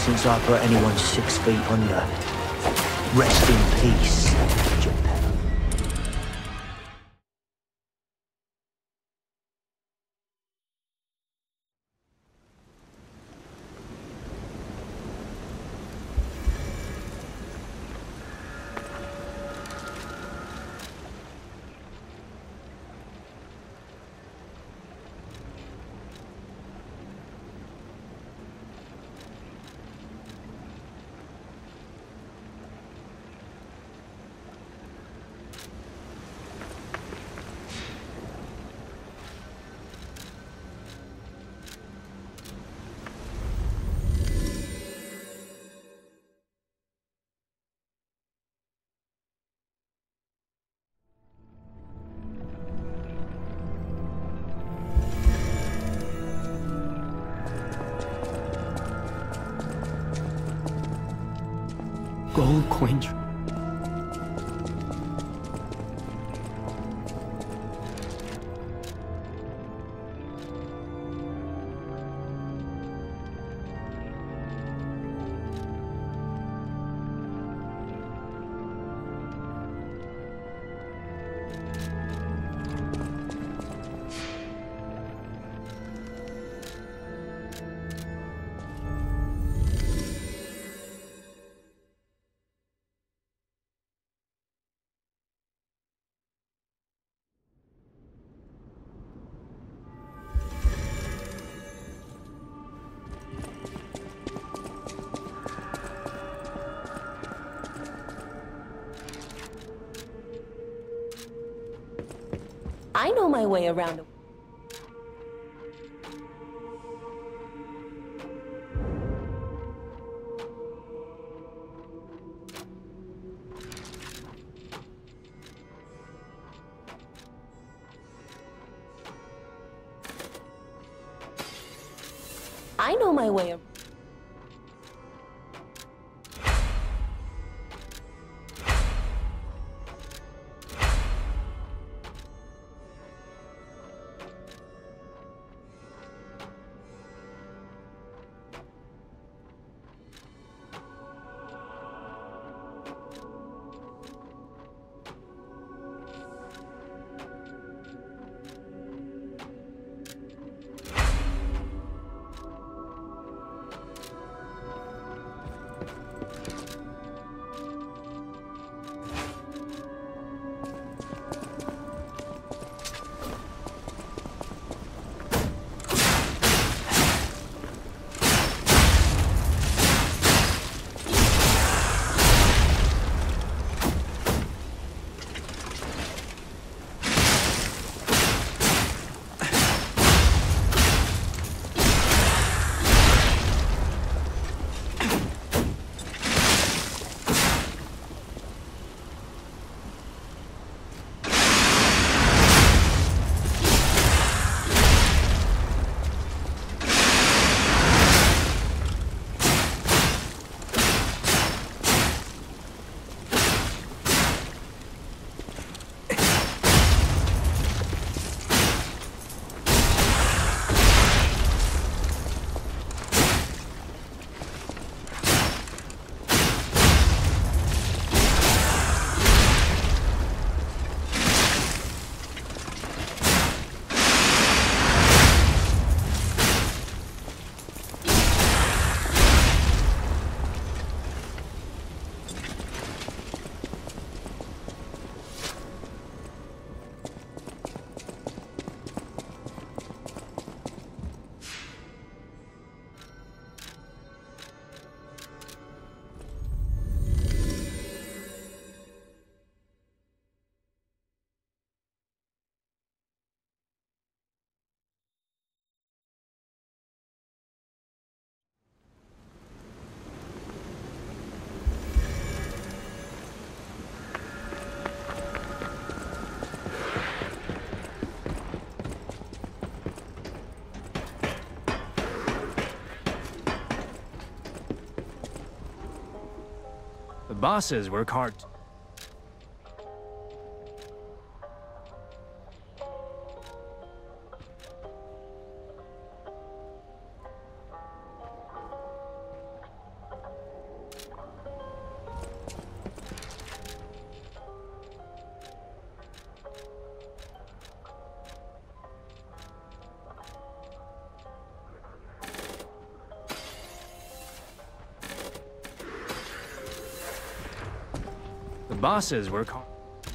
since I put anyone 6 feet under. Rest in peace, Geppetto. Gold coin. I know my way around. I know my way around. The bosses work hard. The bosses work hard.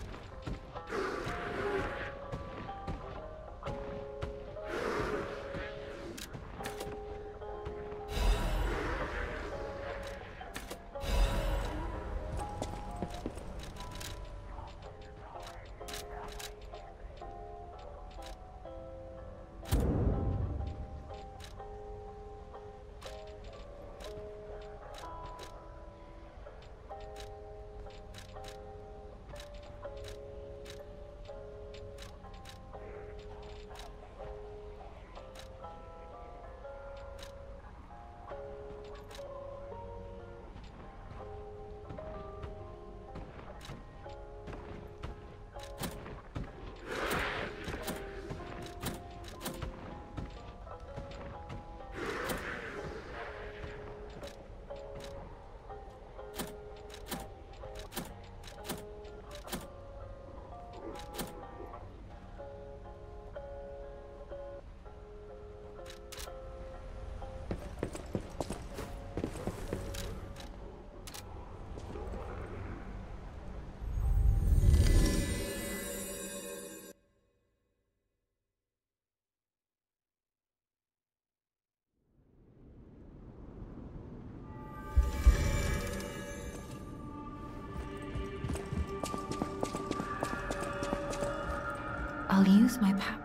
I'll use my power.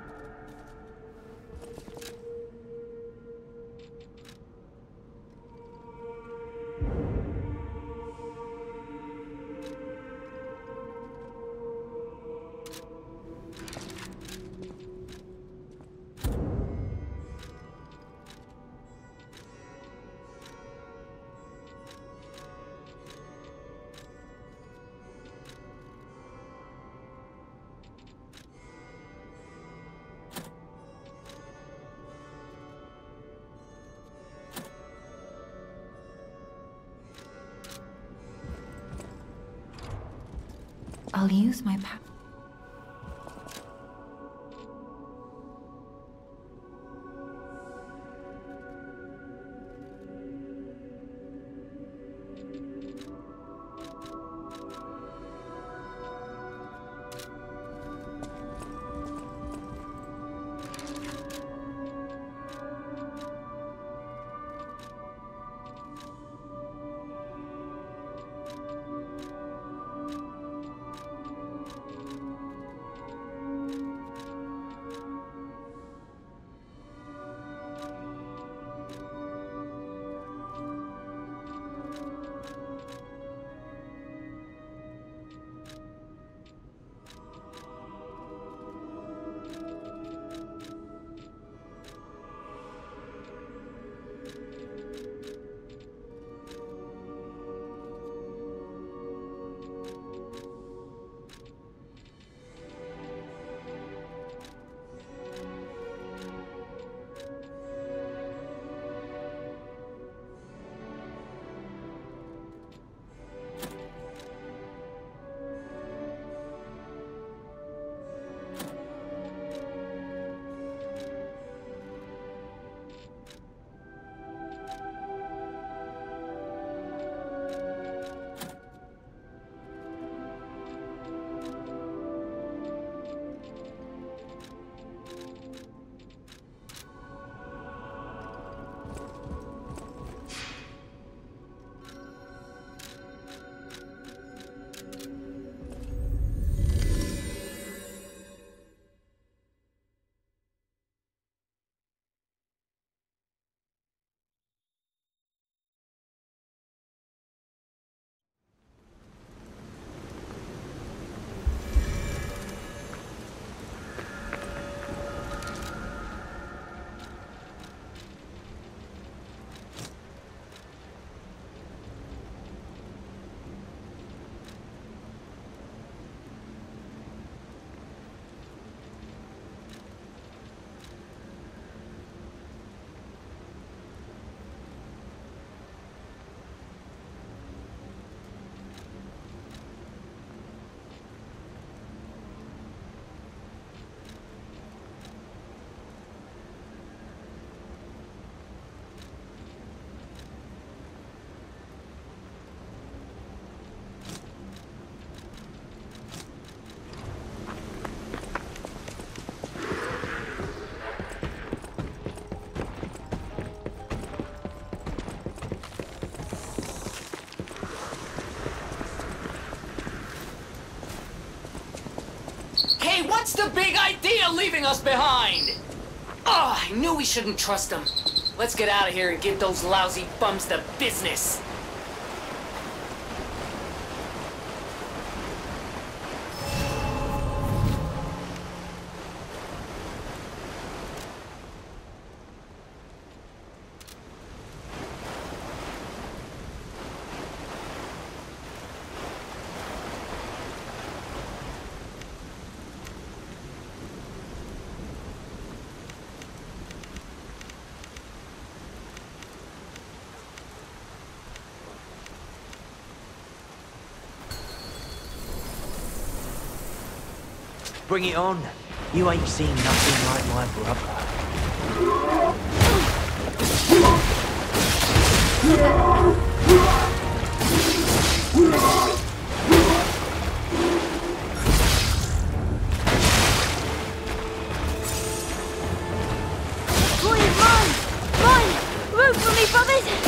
I'll use my power. Hey, what's the big idea leaving us behind? Oh, I knew we shouldn't trust them. Let's get out of here and give those lousy bums the business. Bring it on. You ain't seen nothing like my brother. Boys, mine! Mine! Root for me, brothers!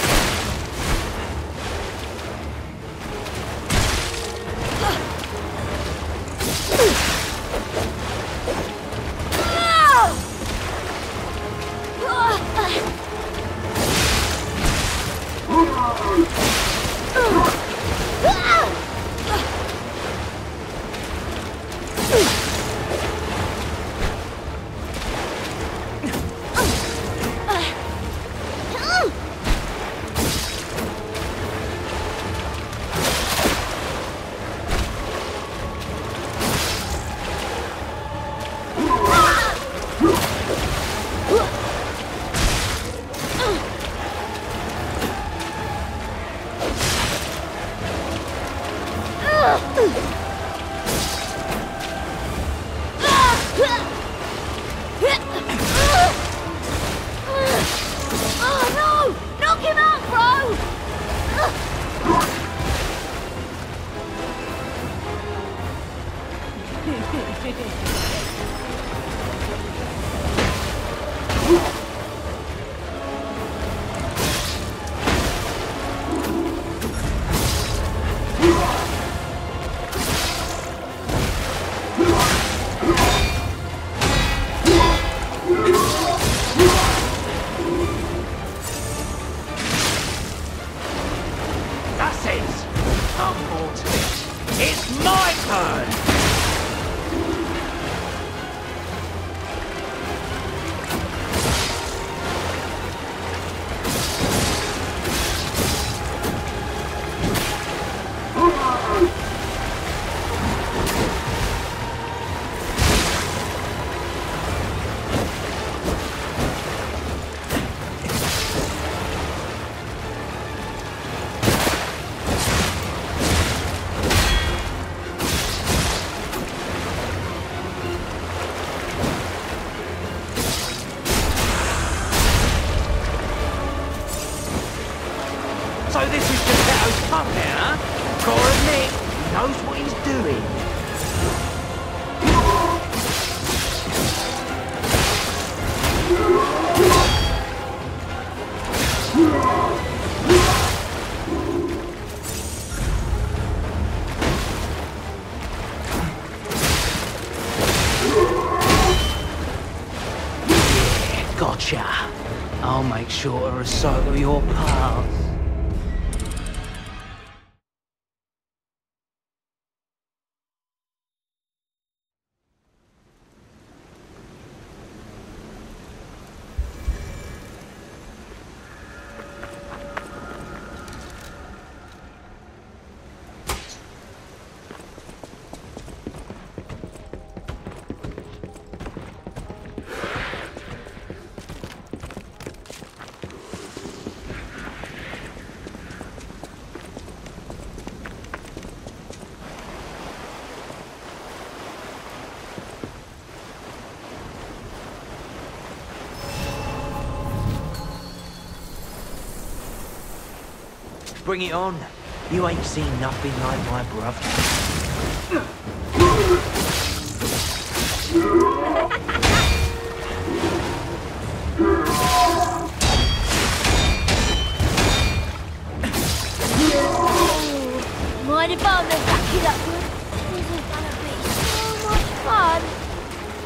So this is Geppetto's puppet, huh? Gotta admit, he knows what he's doing. Yeah, gotcha. I'll make sure to recycle your parts. Bring it on. You ain't seen nothing like my brother. Mind if I'm back it up? This is gonna be so much fun.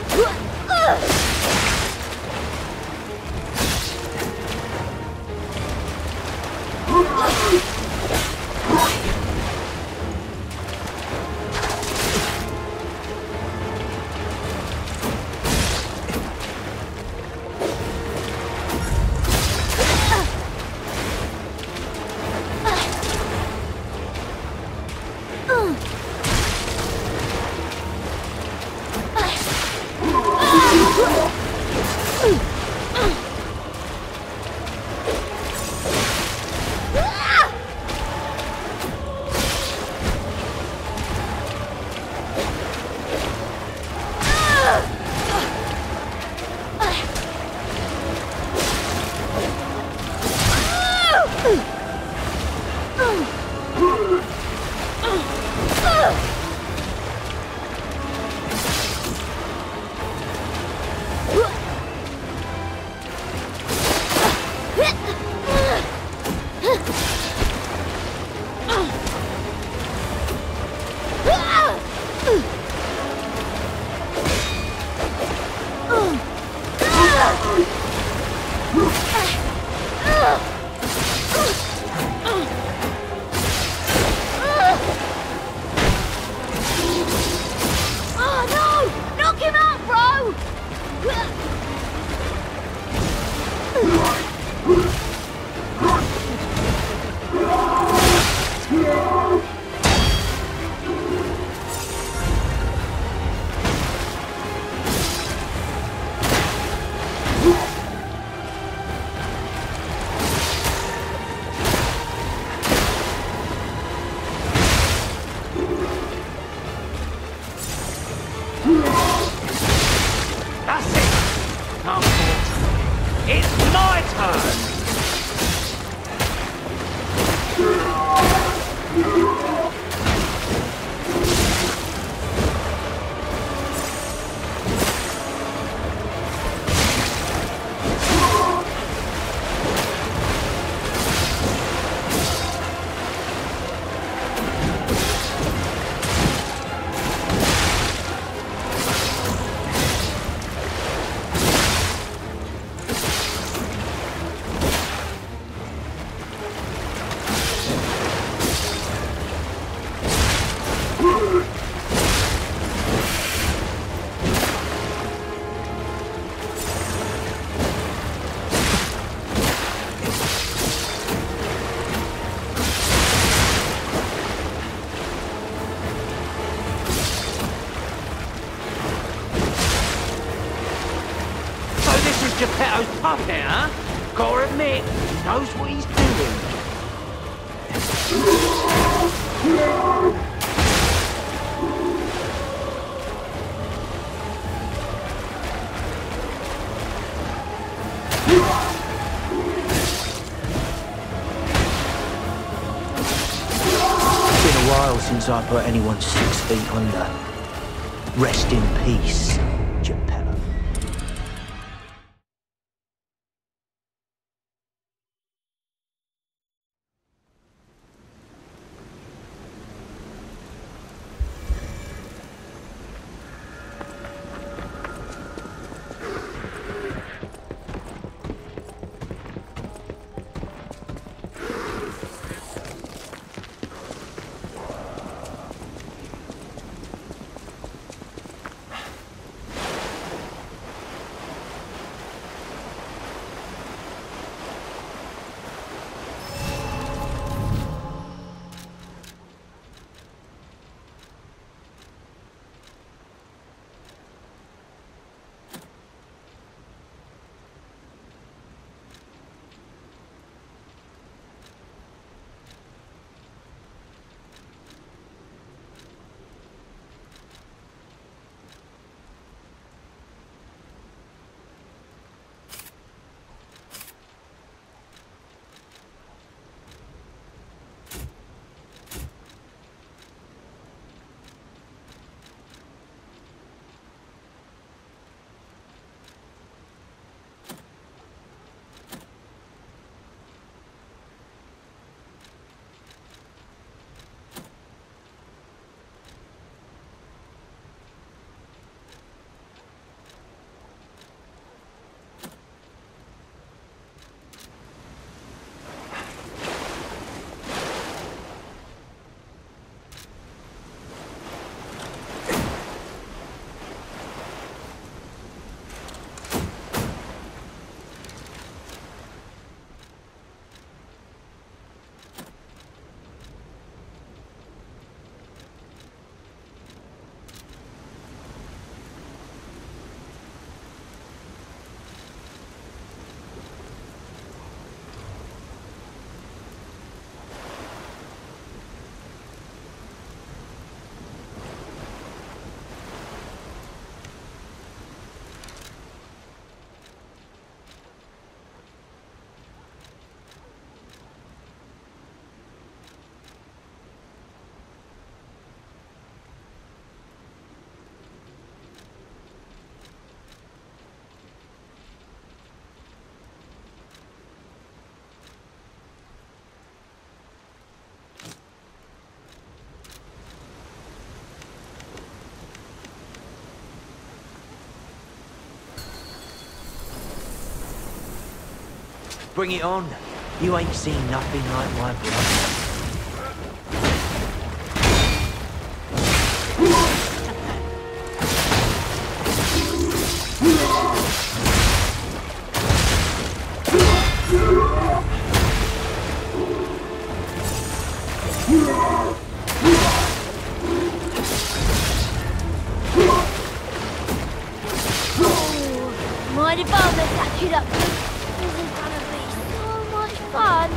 Geppetto's puppet, huh? Gotta admit, he knows what he's doing. It's been a while since I put anyone 6 feet under. Rest in peace, Geppetto. Bring it on. You ain't seen nothing like my brother. Mind if I catch it up? This is gonna be so much fun.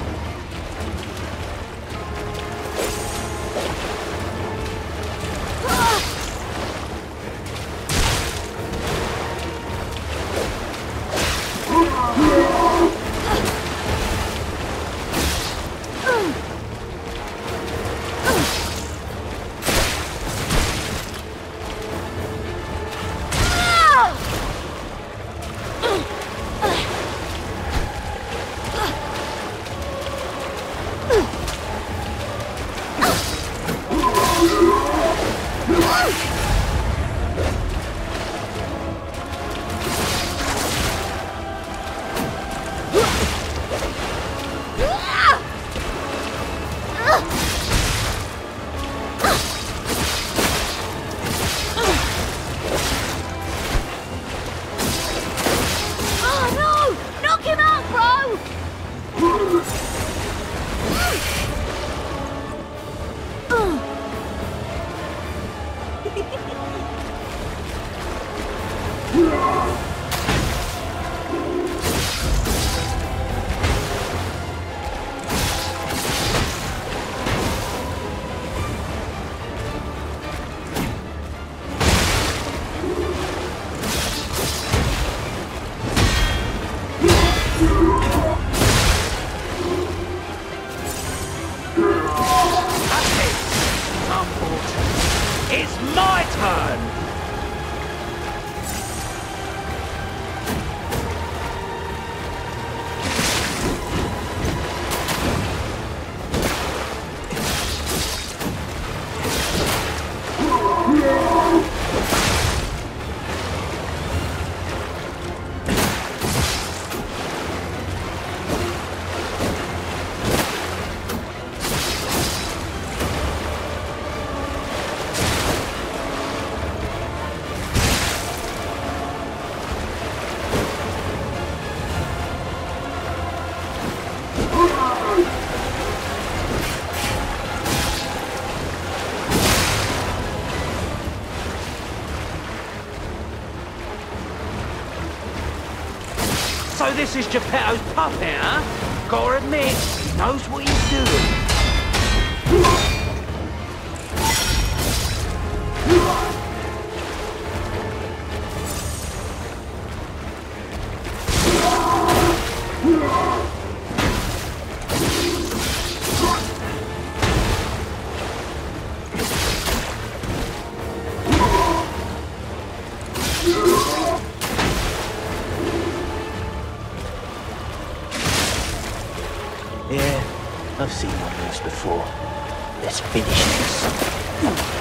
It's my turn! So this is Geppetto's puppet, huh? Gotta admit, he knows what he's doing. Yeah, I've seen one moves before. Let's finish this.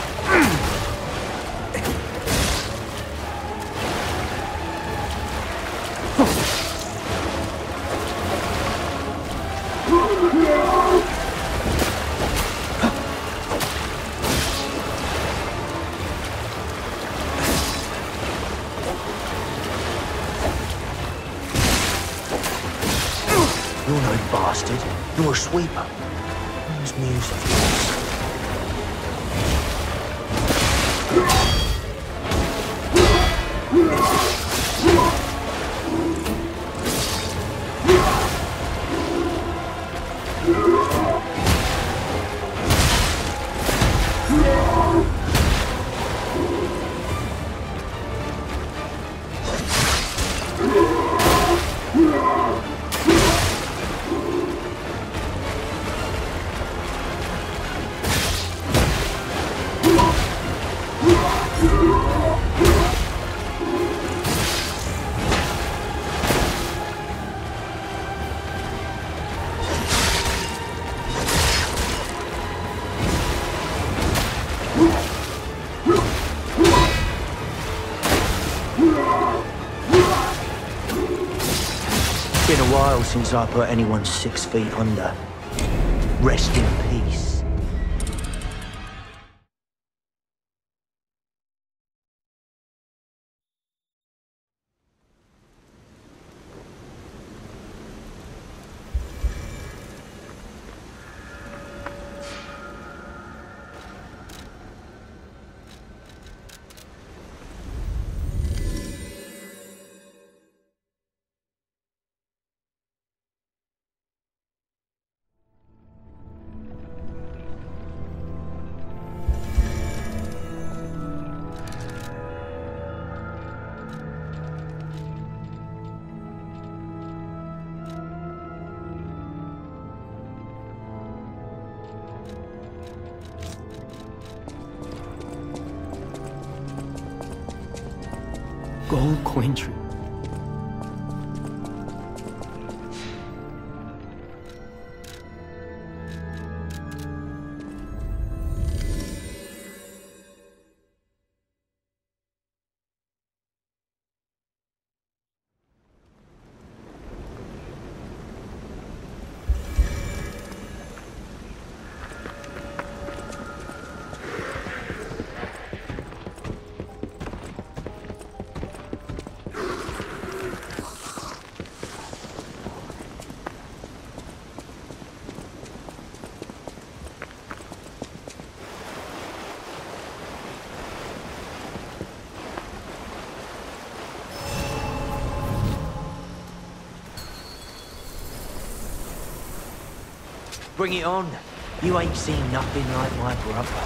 You're no bastard. You're a sweeper. Whose news of yours? Been a while since I put anyone 6 feet under. Rest in peace. Gold coin tree. Bring it on. You ain't seen nothing like my brother.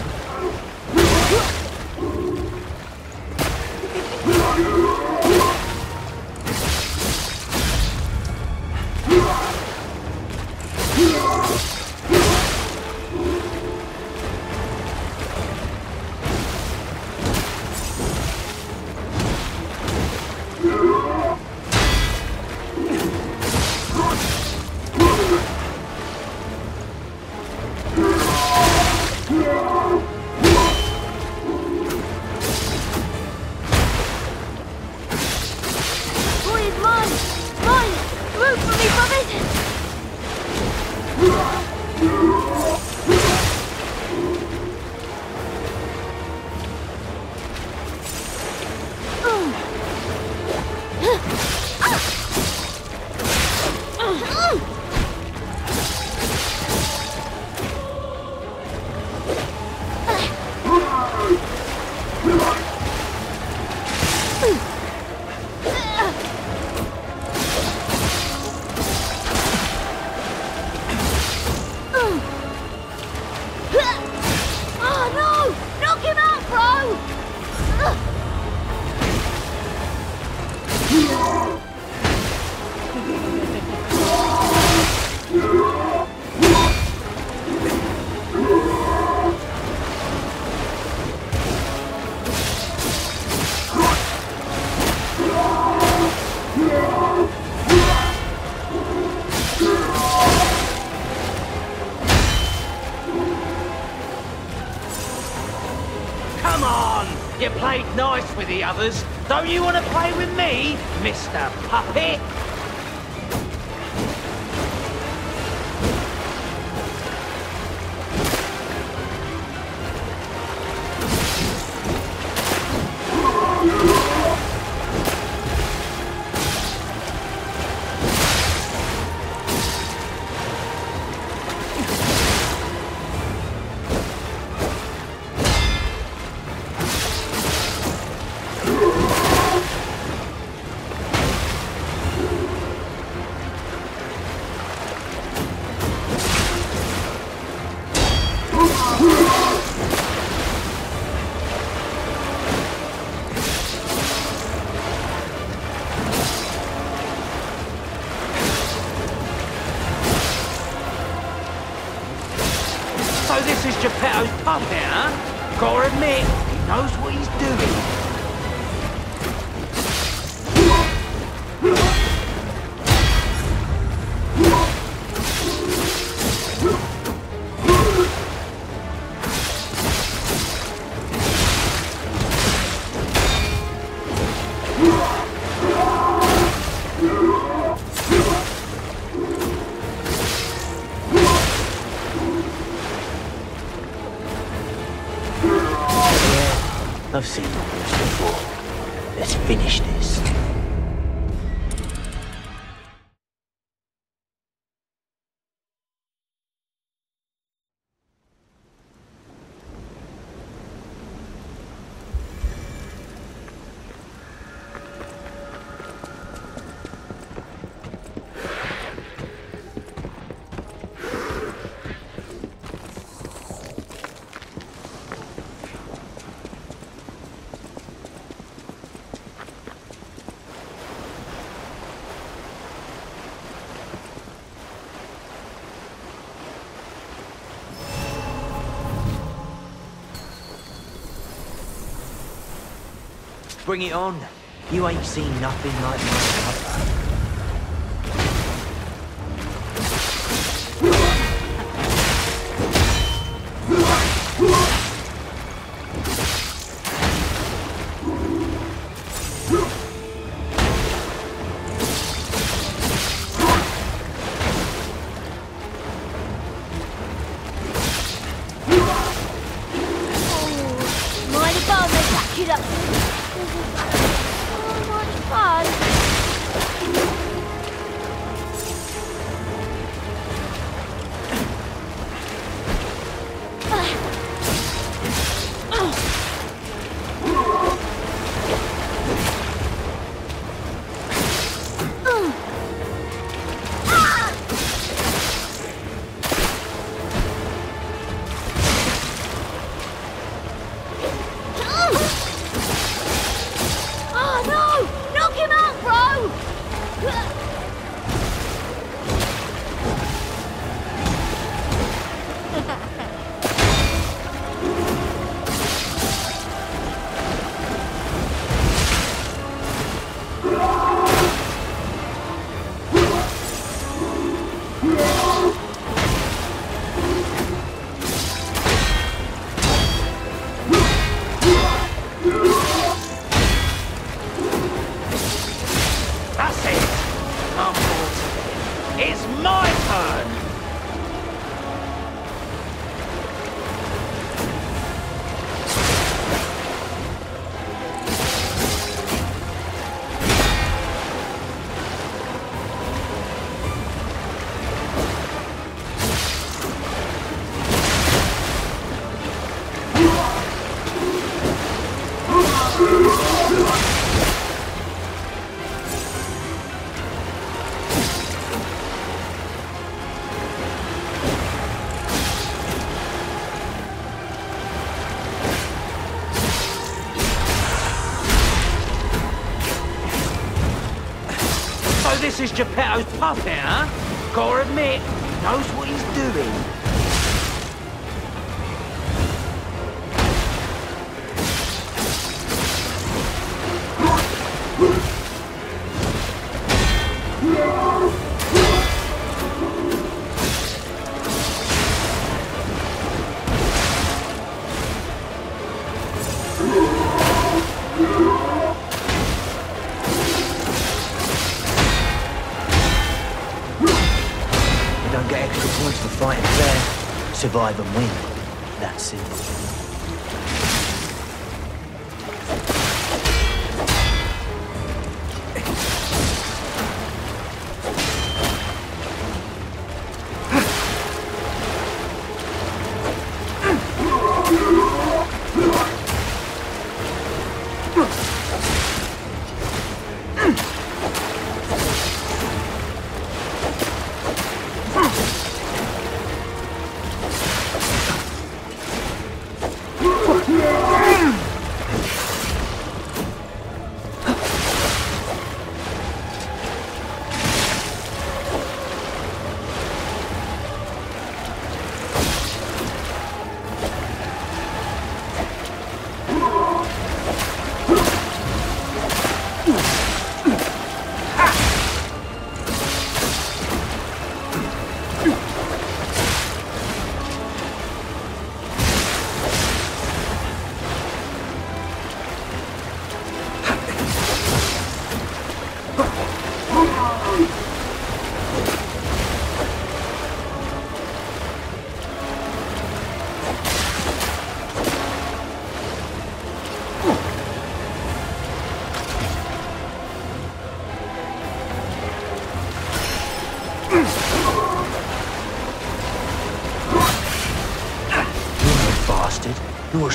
You played nice with the others. Don't you want to play with me, Mr. Puppet? So this is Geppetto's puppet, huh? Gotta admit, he knows what he's doing. I've seen all this before. Let's finish this. Bring it on. You ain't seen nothing like my cover. Mind if I back it up? So much fun. Oh no! Knock him out, bro! That's it. I'm bored. It's my turn. So this is Geppetto's puppet, huh? Gotta admit, he knows what he's doing. Don't get extra points for fighting fair. Survive and win. That's simple.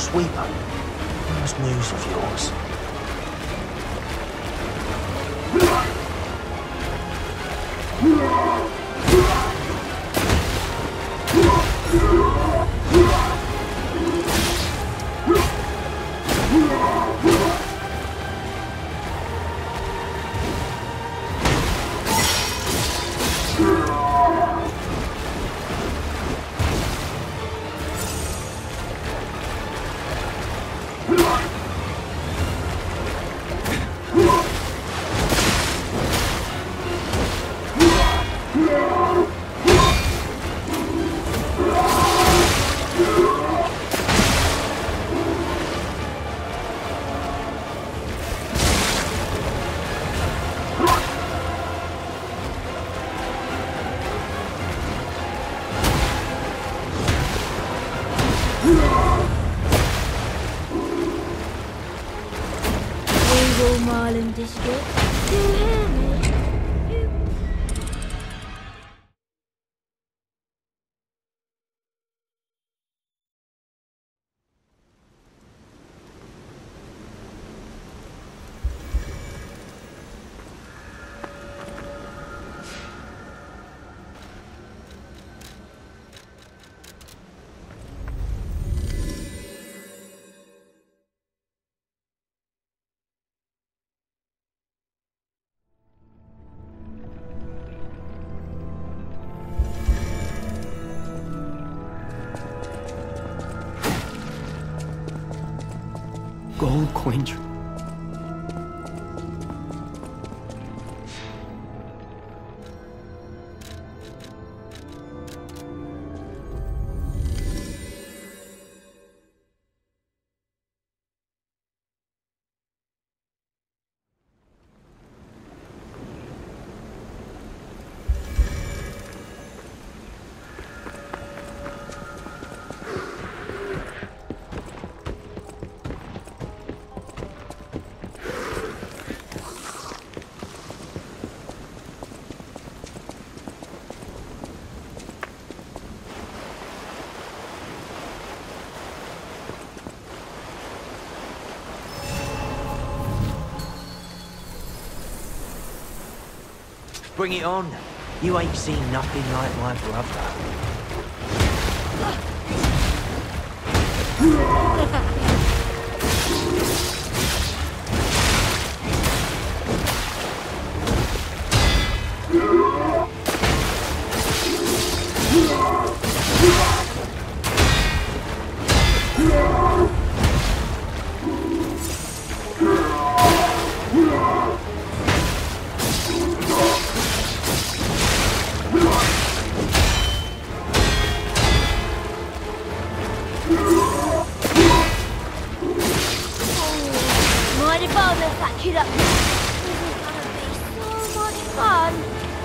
sweeper. Where's news of yours? Eagle Marlin District. Do you hear me? Gold coin tree. Bring it on. You ain't seen nothing like my brother. Mind if I lift that kid up? This is gonna be so much fun.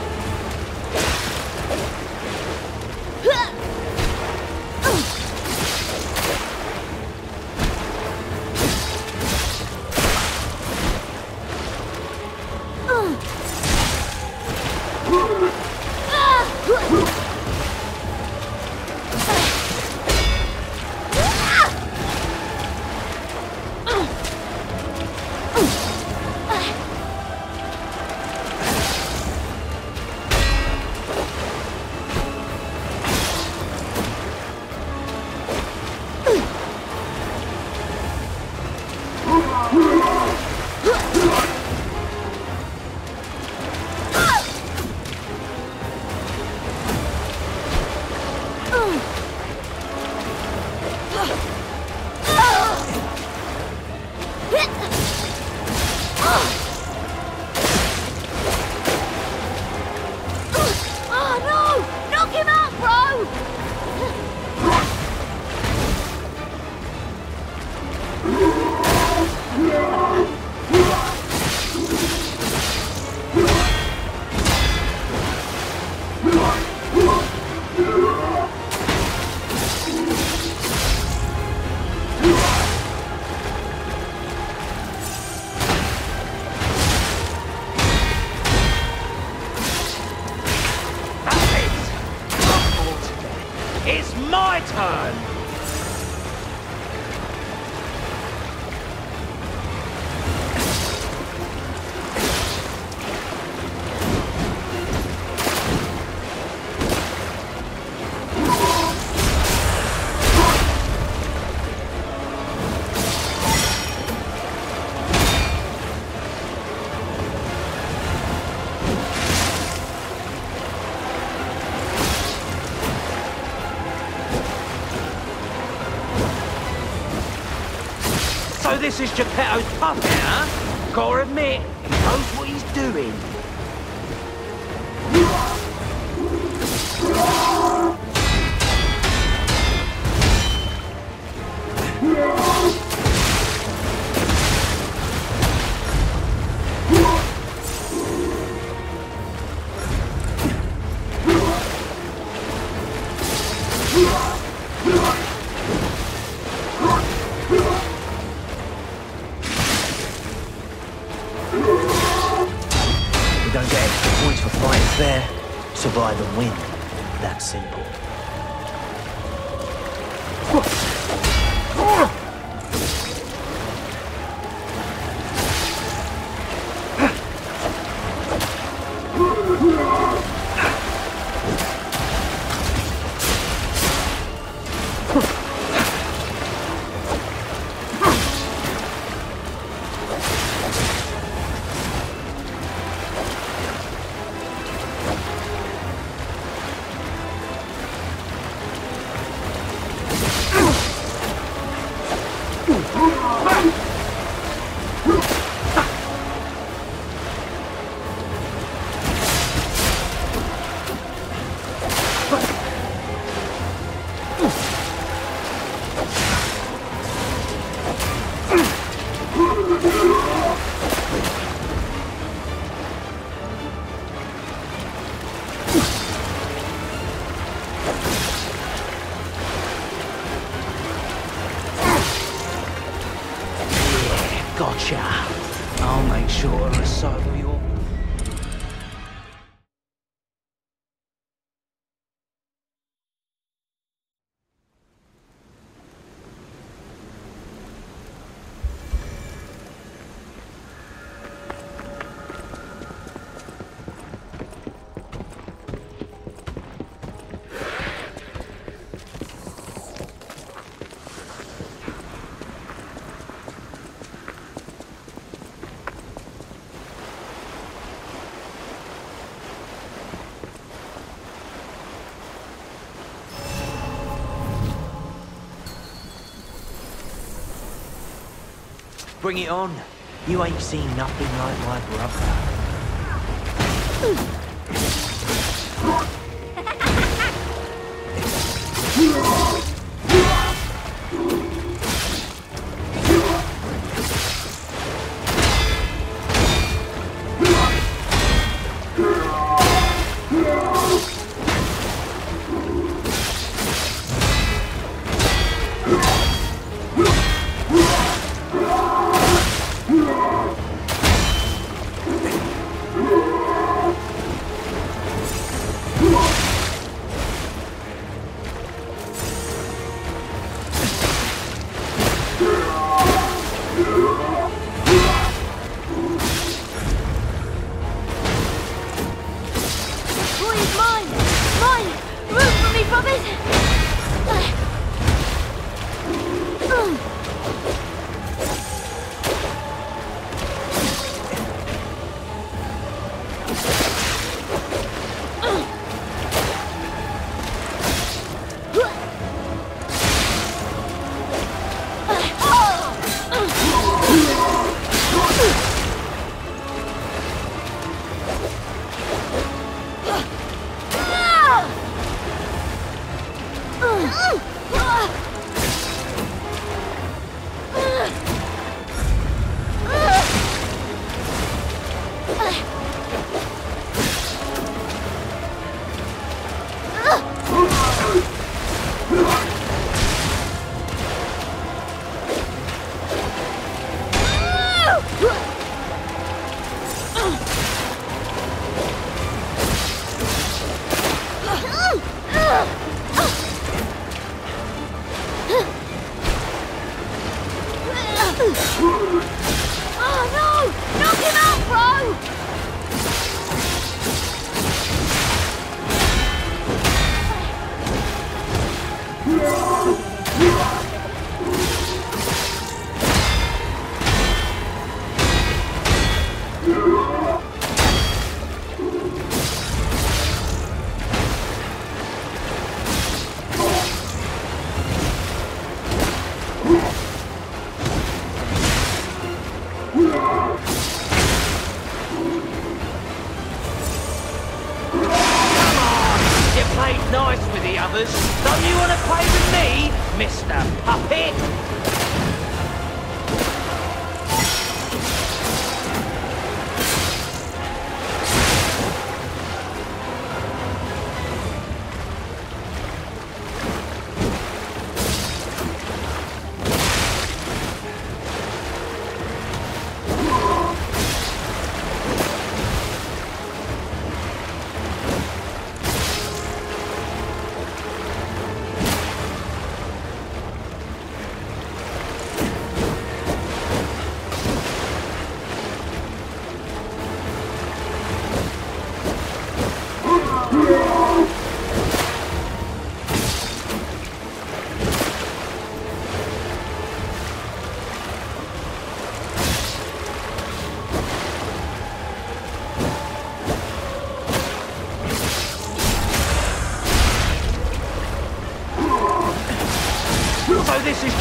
Oh no! Knock him out, bro! So this is Geppetto's puppet, huh? Gotta admit, he knows what he's doing. We don't get extra points for fighting fair. Survive and win. That simple. Gotcha. I'll make sure to recycle your... Bring it on. You ain't seen nothing like my brother.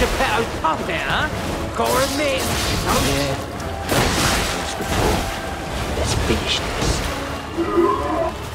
Geppetto's tough now, huh? Gotta admit, Yeah. That's before. Let's finish this.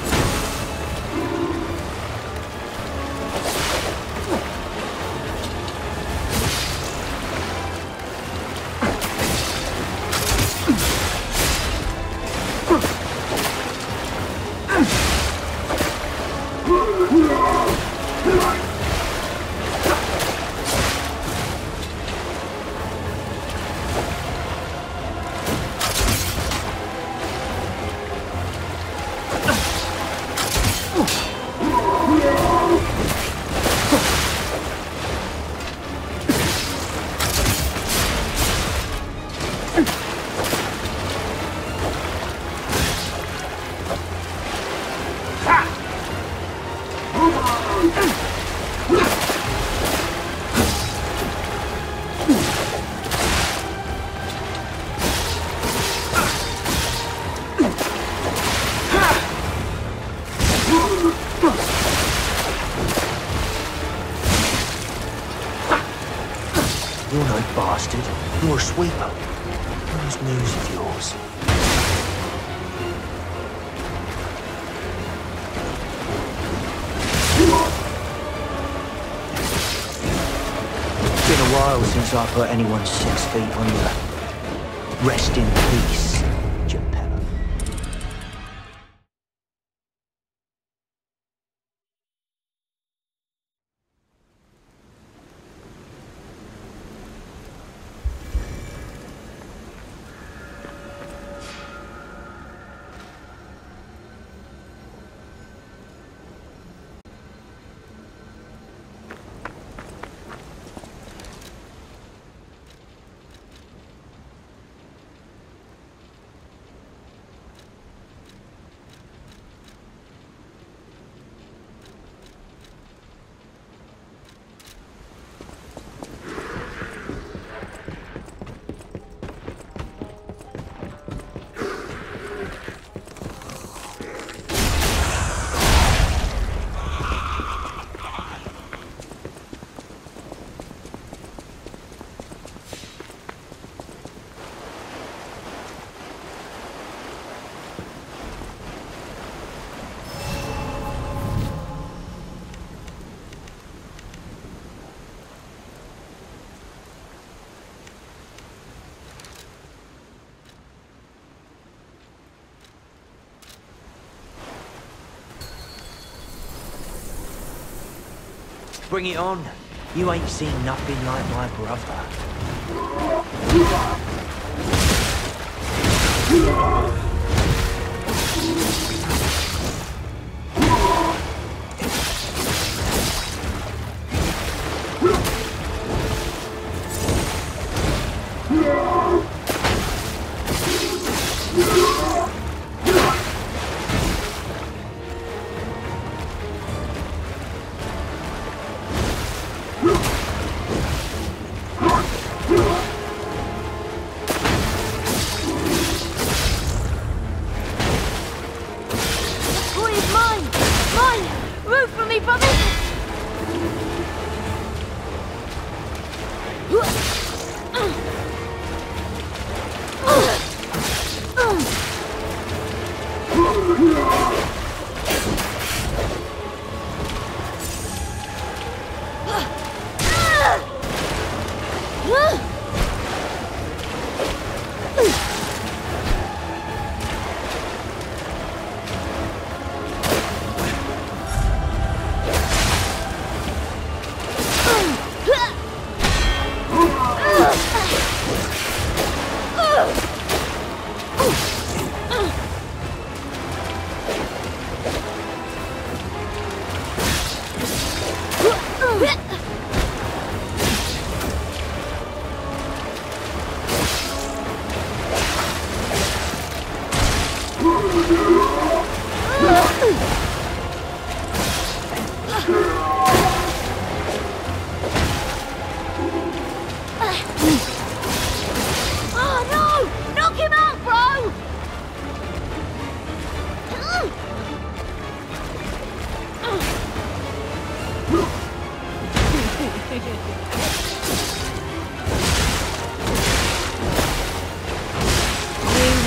You're no bastard. You're a sweeper. Those news of yours. It's been a while since I put anyone 6 feet under. Rest in peace, Geppetto. Bring it on. You ain't seen nothing like my brother.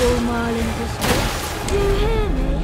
little Marlin district. Do you hear me?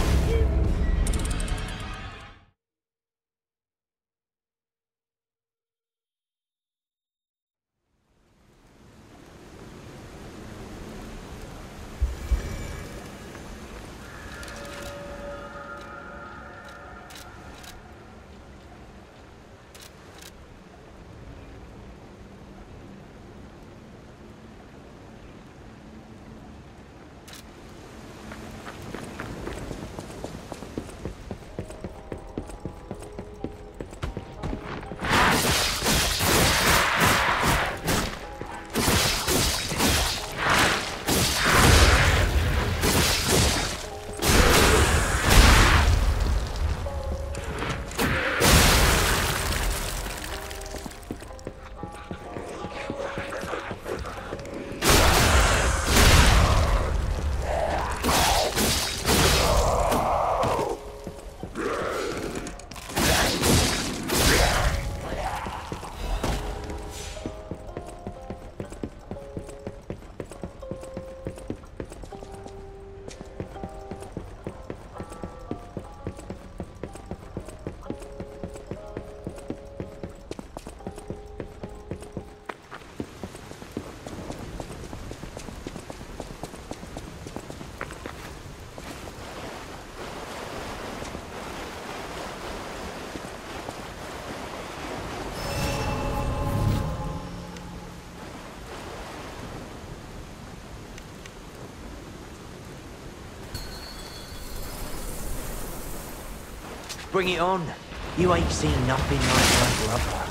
Bring it on. You ain't seen nothing like my brother.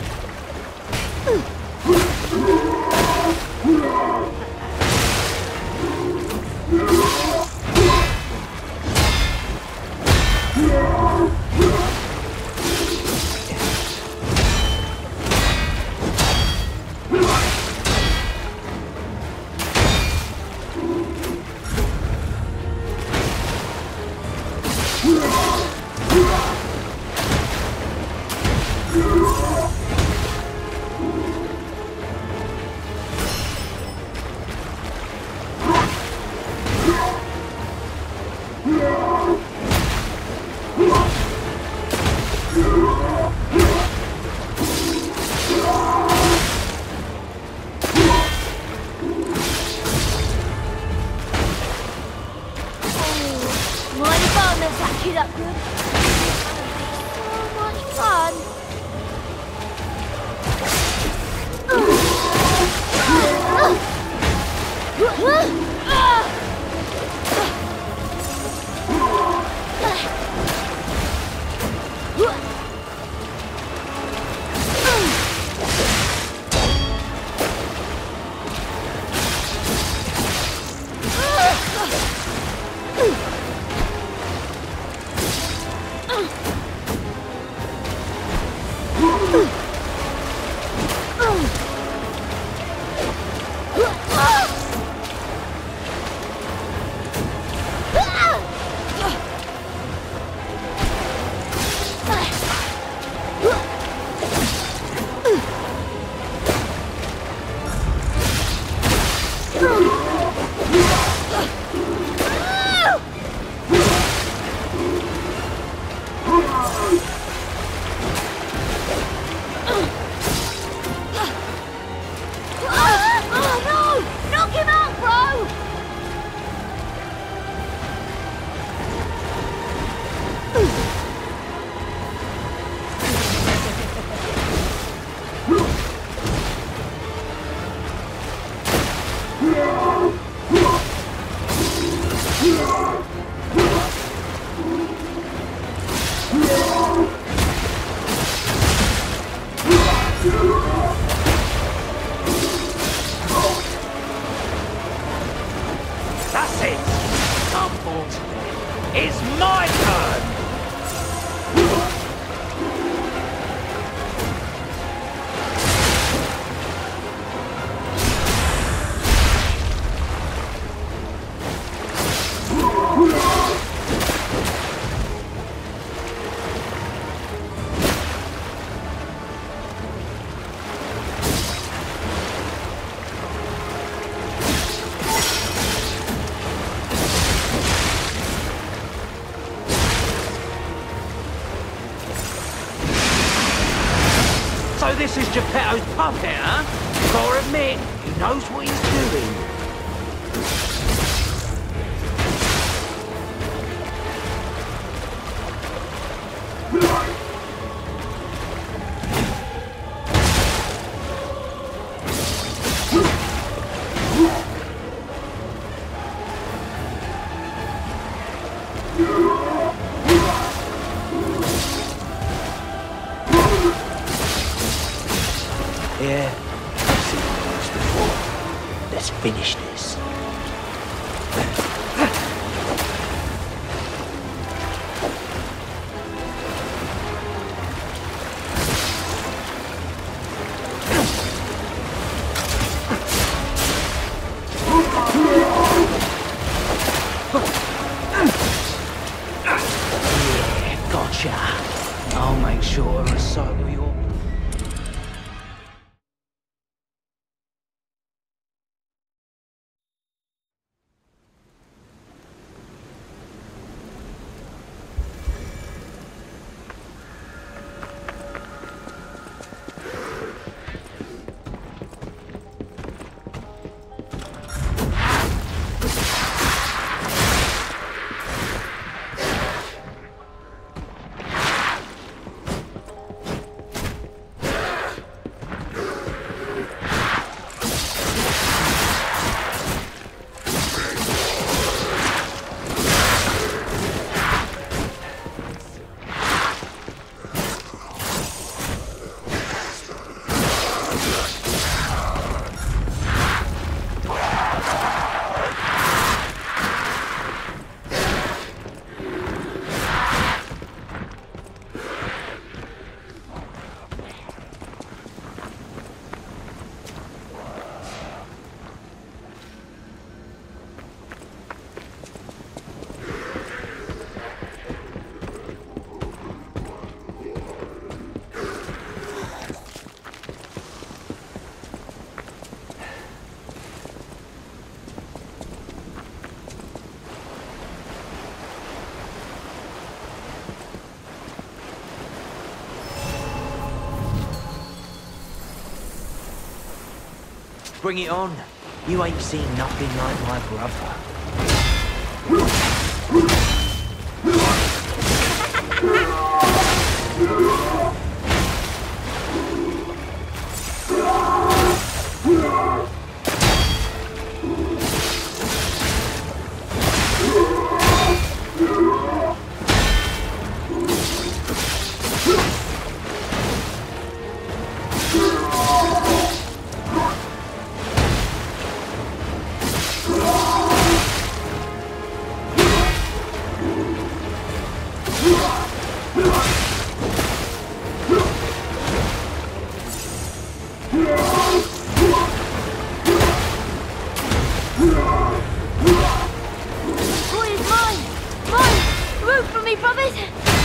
That's it! Unfortunately, it's my turn! This is Geppetto's puppet, huh? Gotta admit, he knows what he's doing. Yeah, I've seen this before. Let's finish this. Yeah, gotcha. I'll make sure to recycle your... Bring it on. You ain't seen nothing like my brother. Boy is mine! Mine! Root for me, brothers!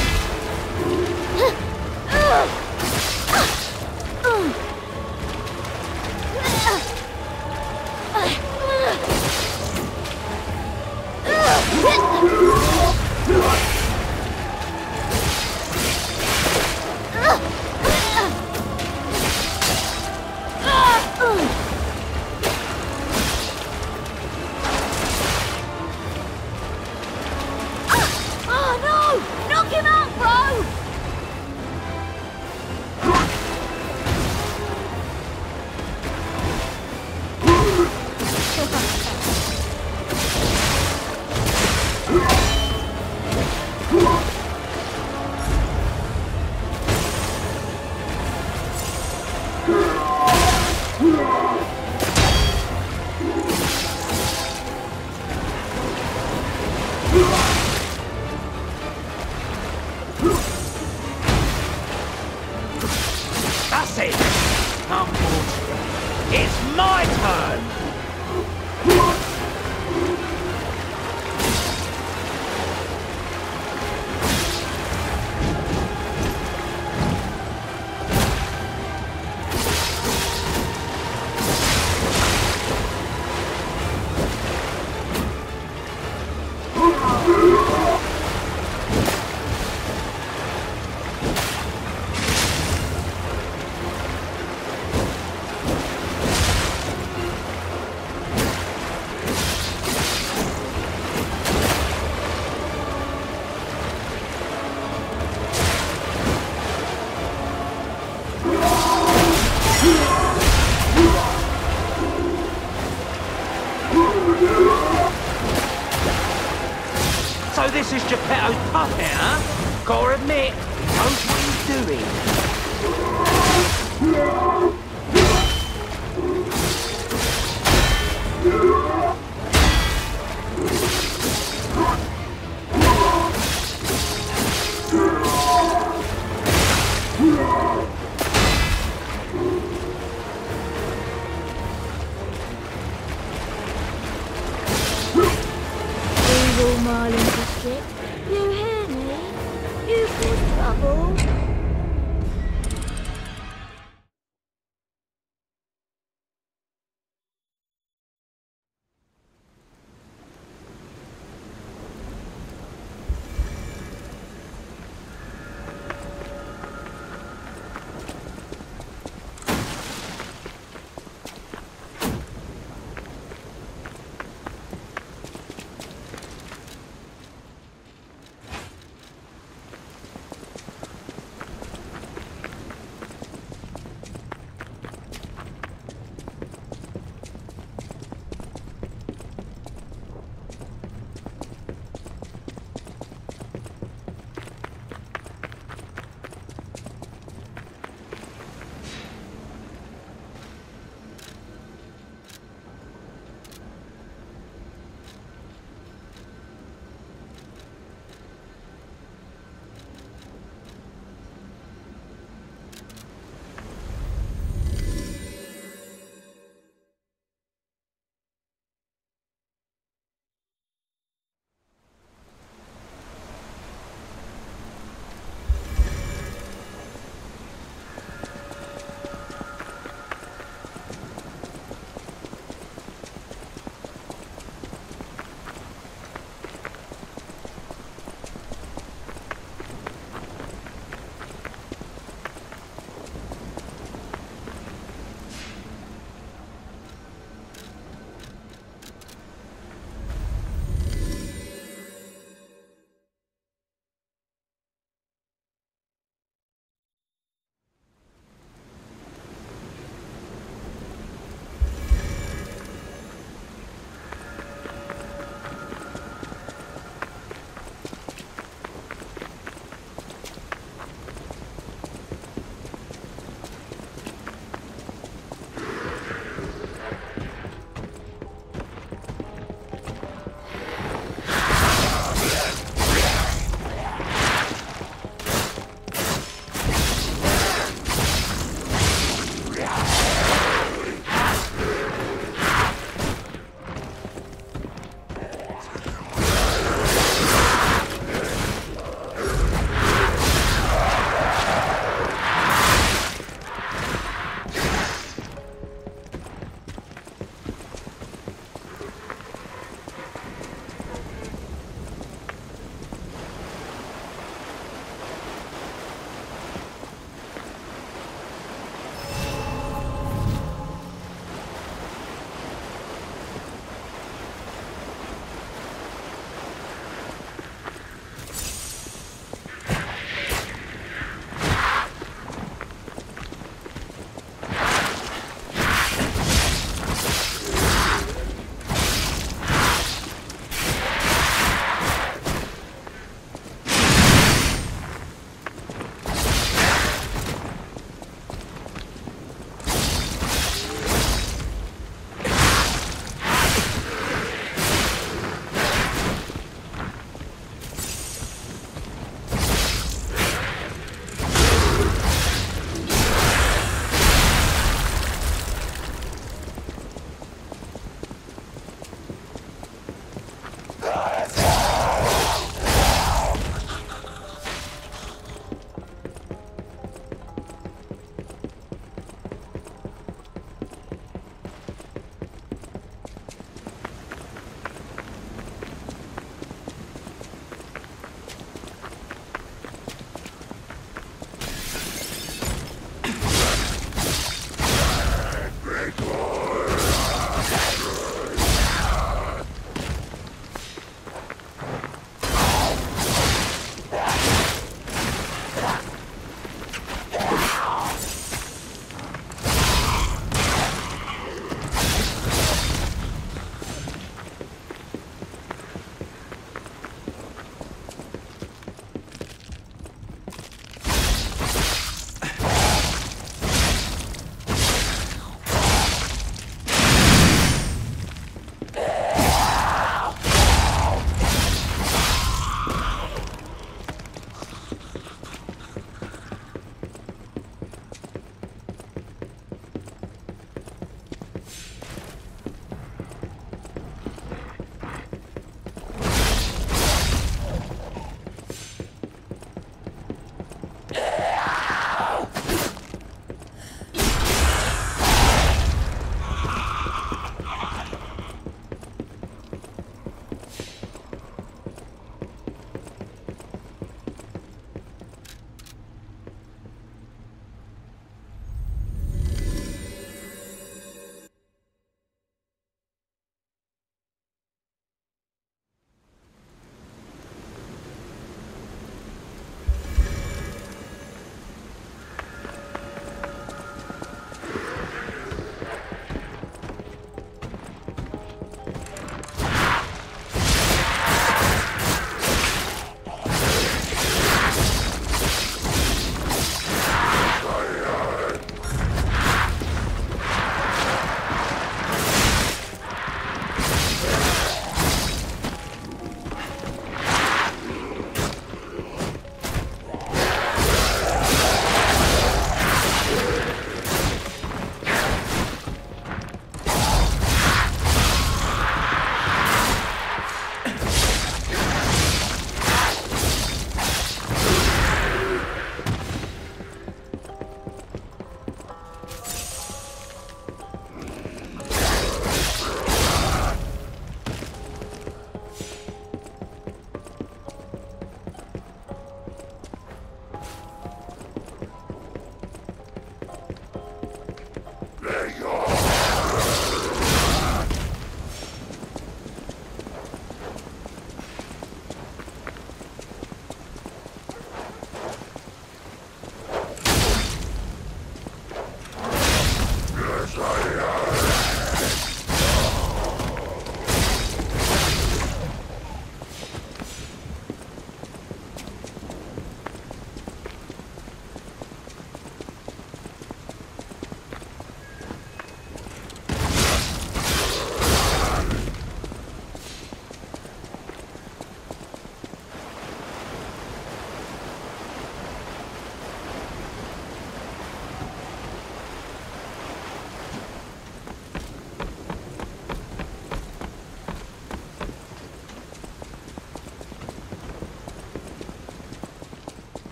Oh no! Knock him out, bro! That's it! Come on. It's my turn! So this is Geppetto's puppet, huh? Gotta admit, he knows what he's doing. Evil Marlin District, you hear me? You cause trouble.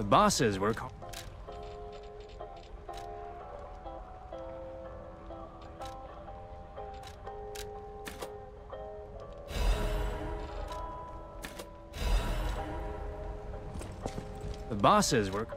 bosses were... The bosses were...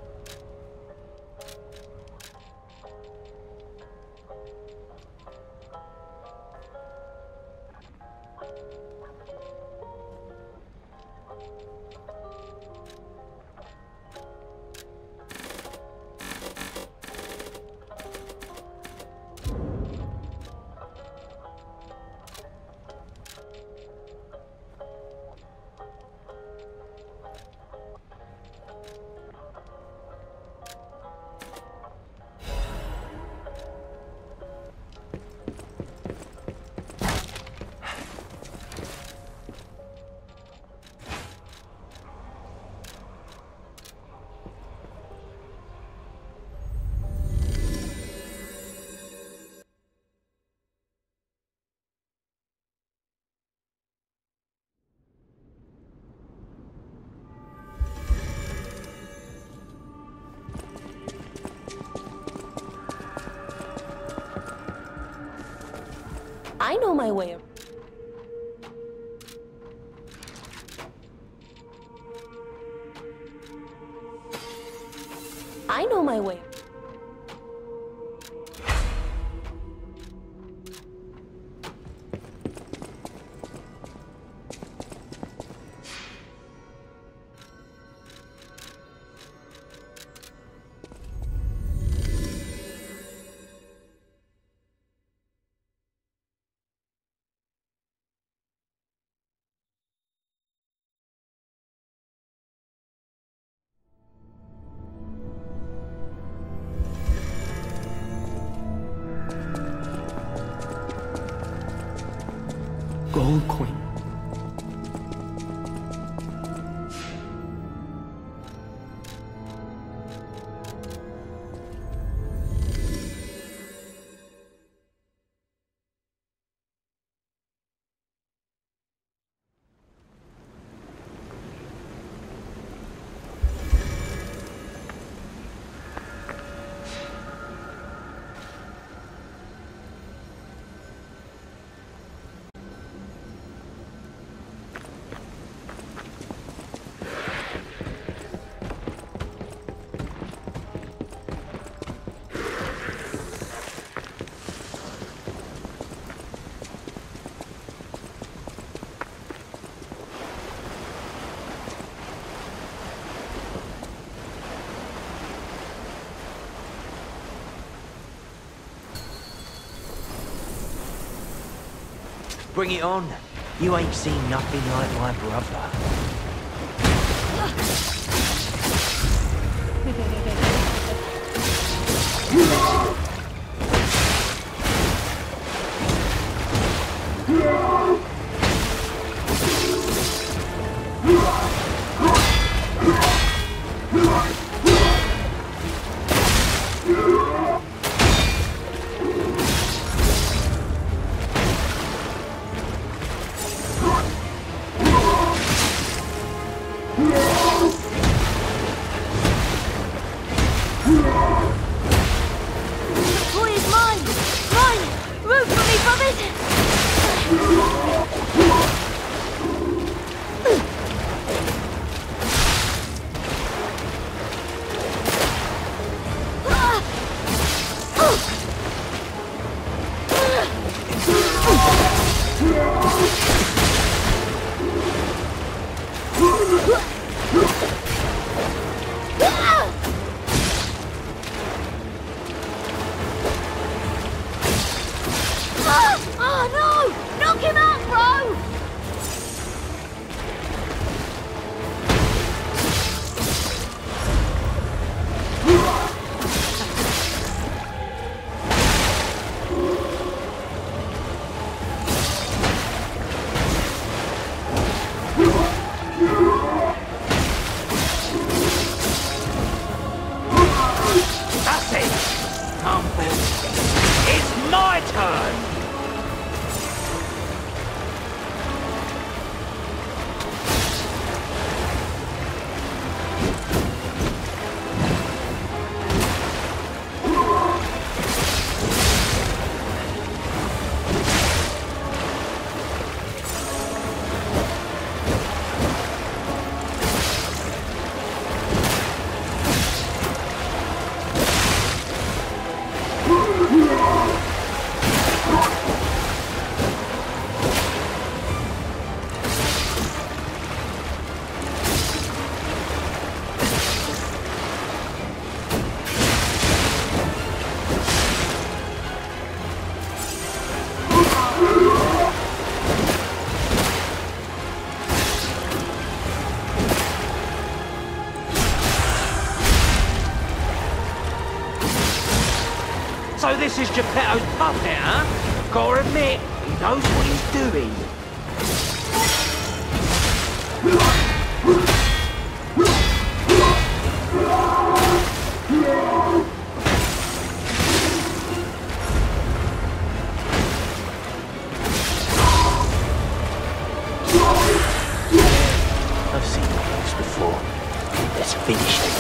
I know my way. I know my way. Gold coin. Bring it on. You ain't seen nothing like my brother. Boy is mine! Mine! Room for me, brothers! Oh no! Knock him out, bro! So this is Geppetto's puppet, huh? Gotta admit, he knows what he's doing. I've seen things before. Let's finish this.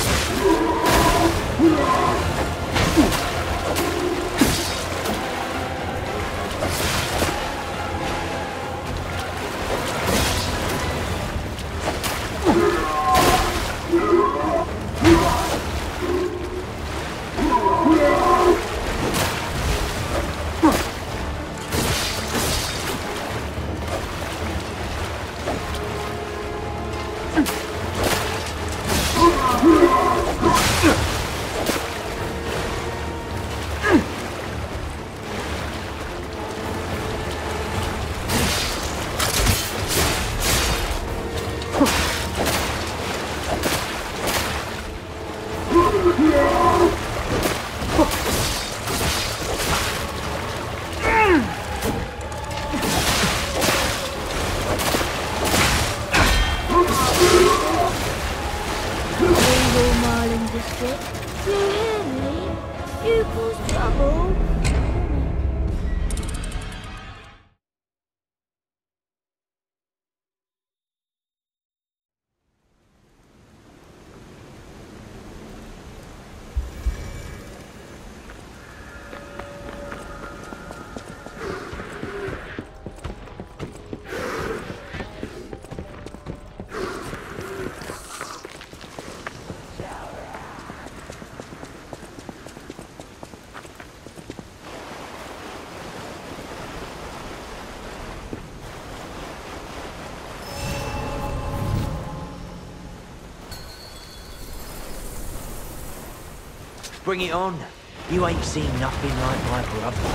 You hear me? You cause trouble. Bring it on. You ain't seen nothing like my brother.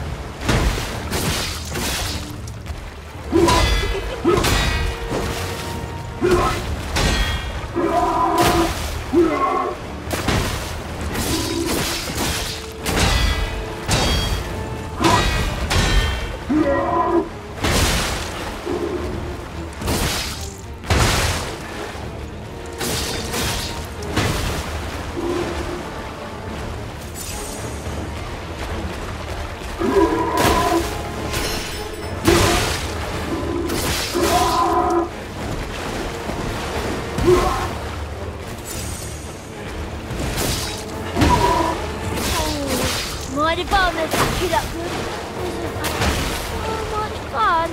Mind if I'm gonna pack it up good? So much fun.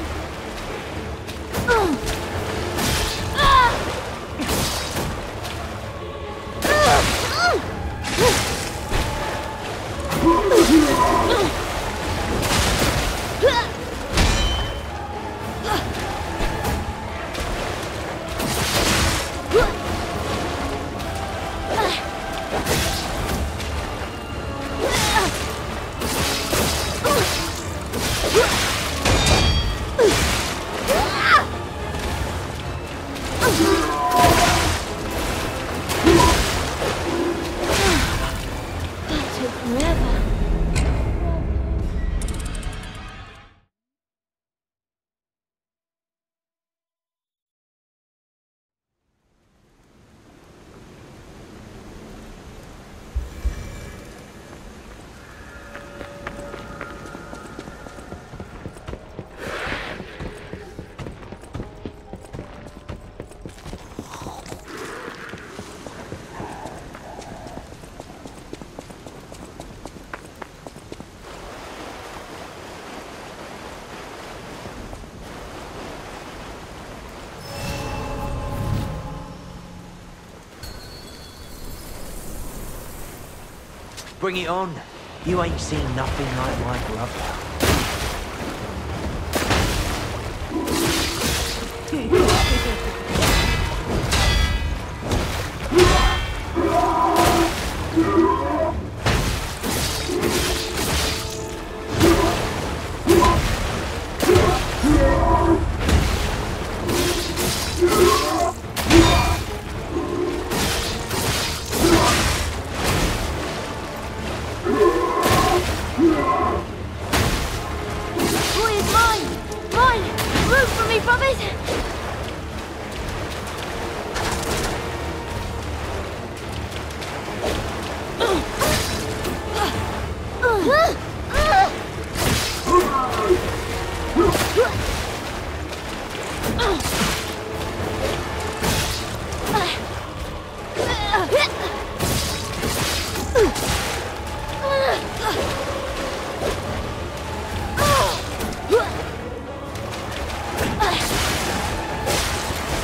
Bring it on. You ain't seen nothing like my brother.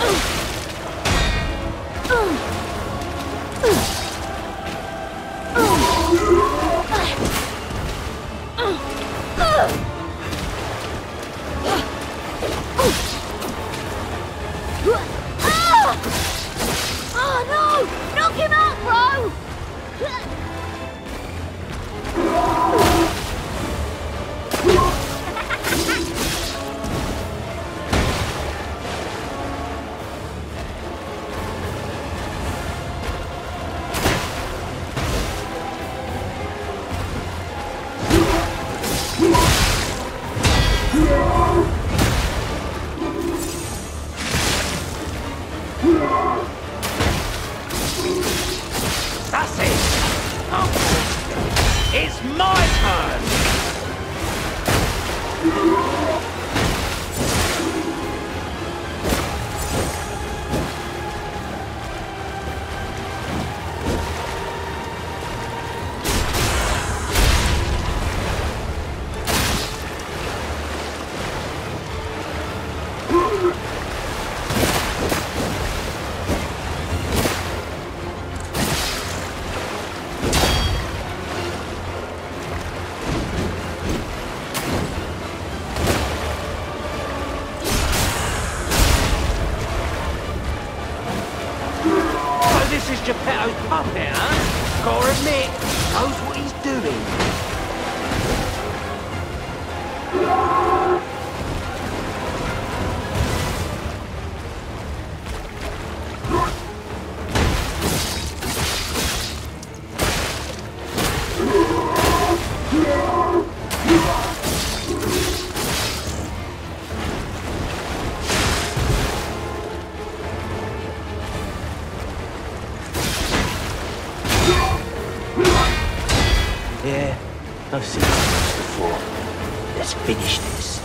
Oh no! Knock him out, bro! That's it! Oh. It's my turn! This is Geppetto's puppet, huh? Gotta admit, knows what he's doing. Yeah, I've seen this before. Let's finish this.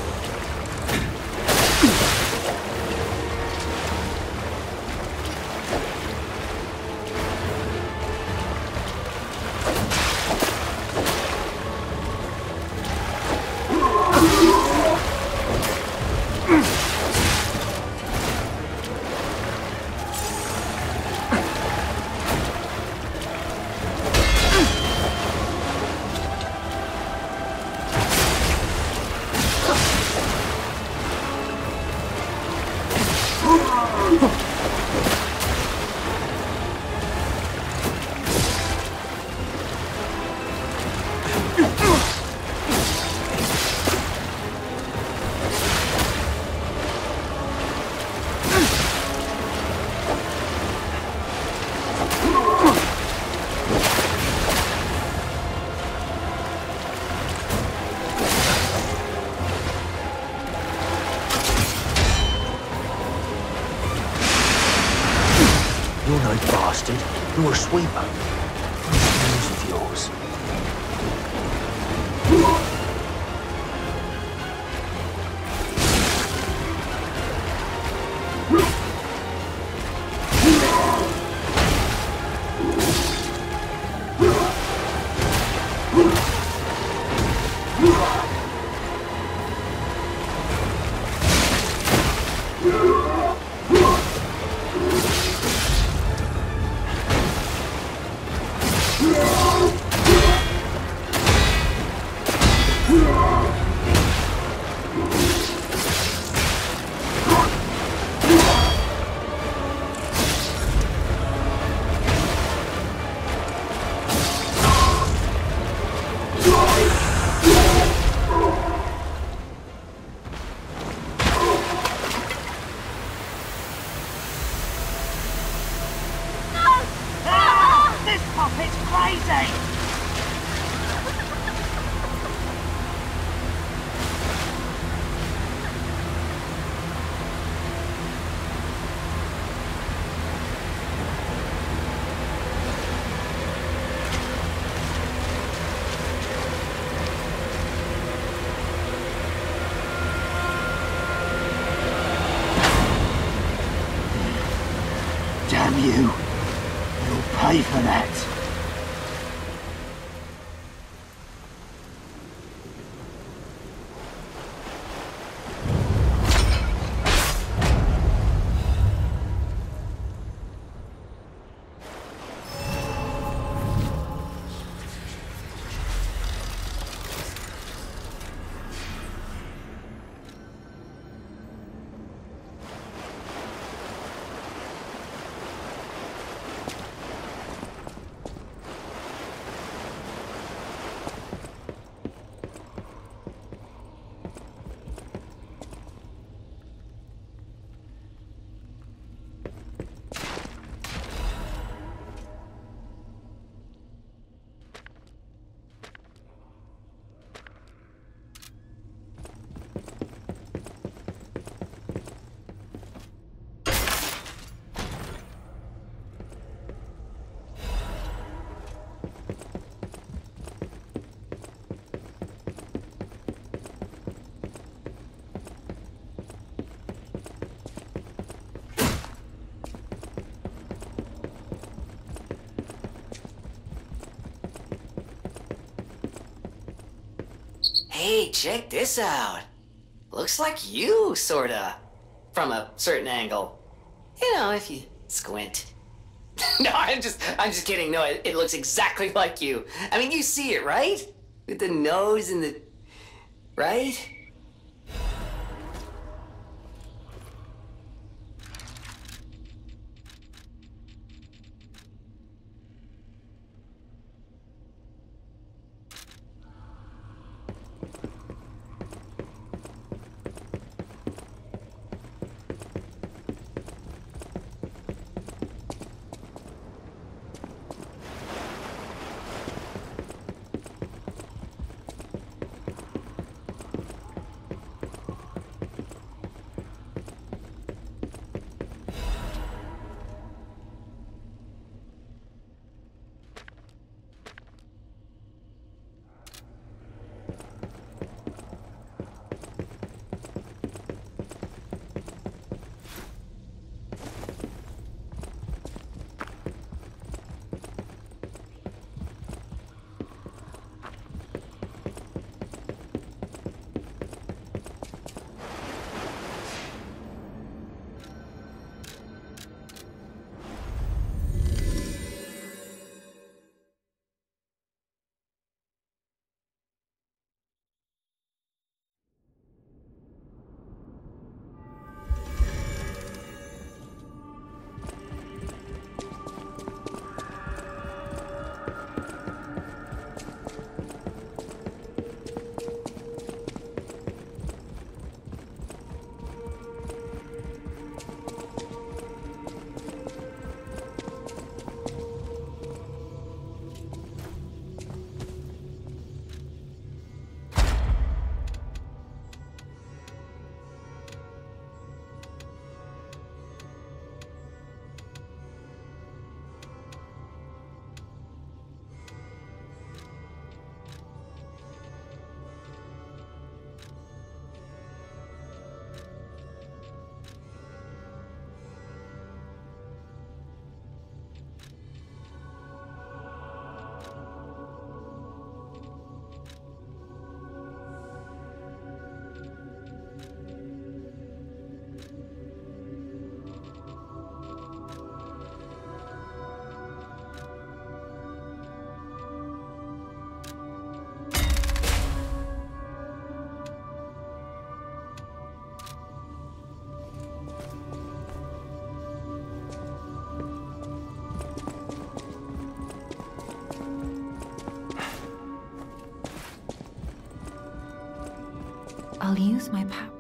You're no bastard. You're a sweeper. What's the news of yours? This puppet's crazy! Damn you. You'll pay for that. Hey, check this out. Looks like you, sorta. From a certain angle. You know, if you squint. No, I'm just kidding. No, it looks exactly like you. I mean, you see it, right? With the nose and the... right? I'll use my power.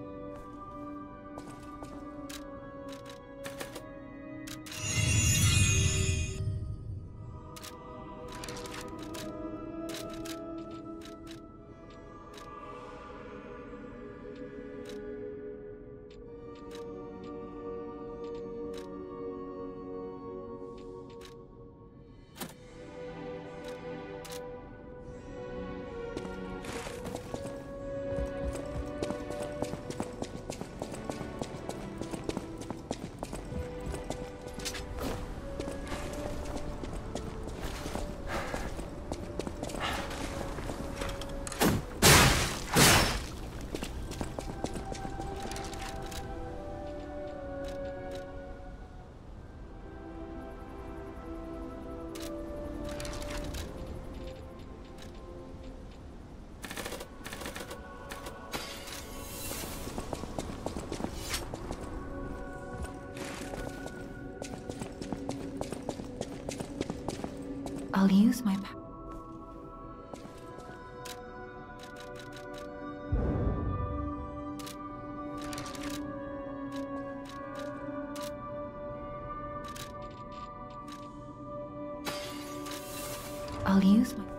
I'll use my power. I'll use my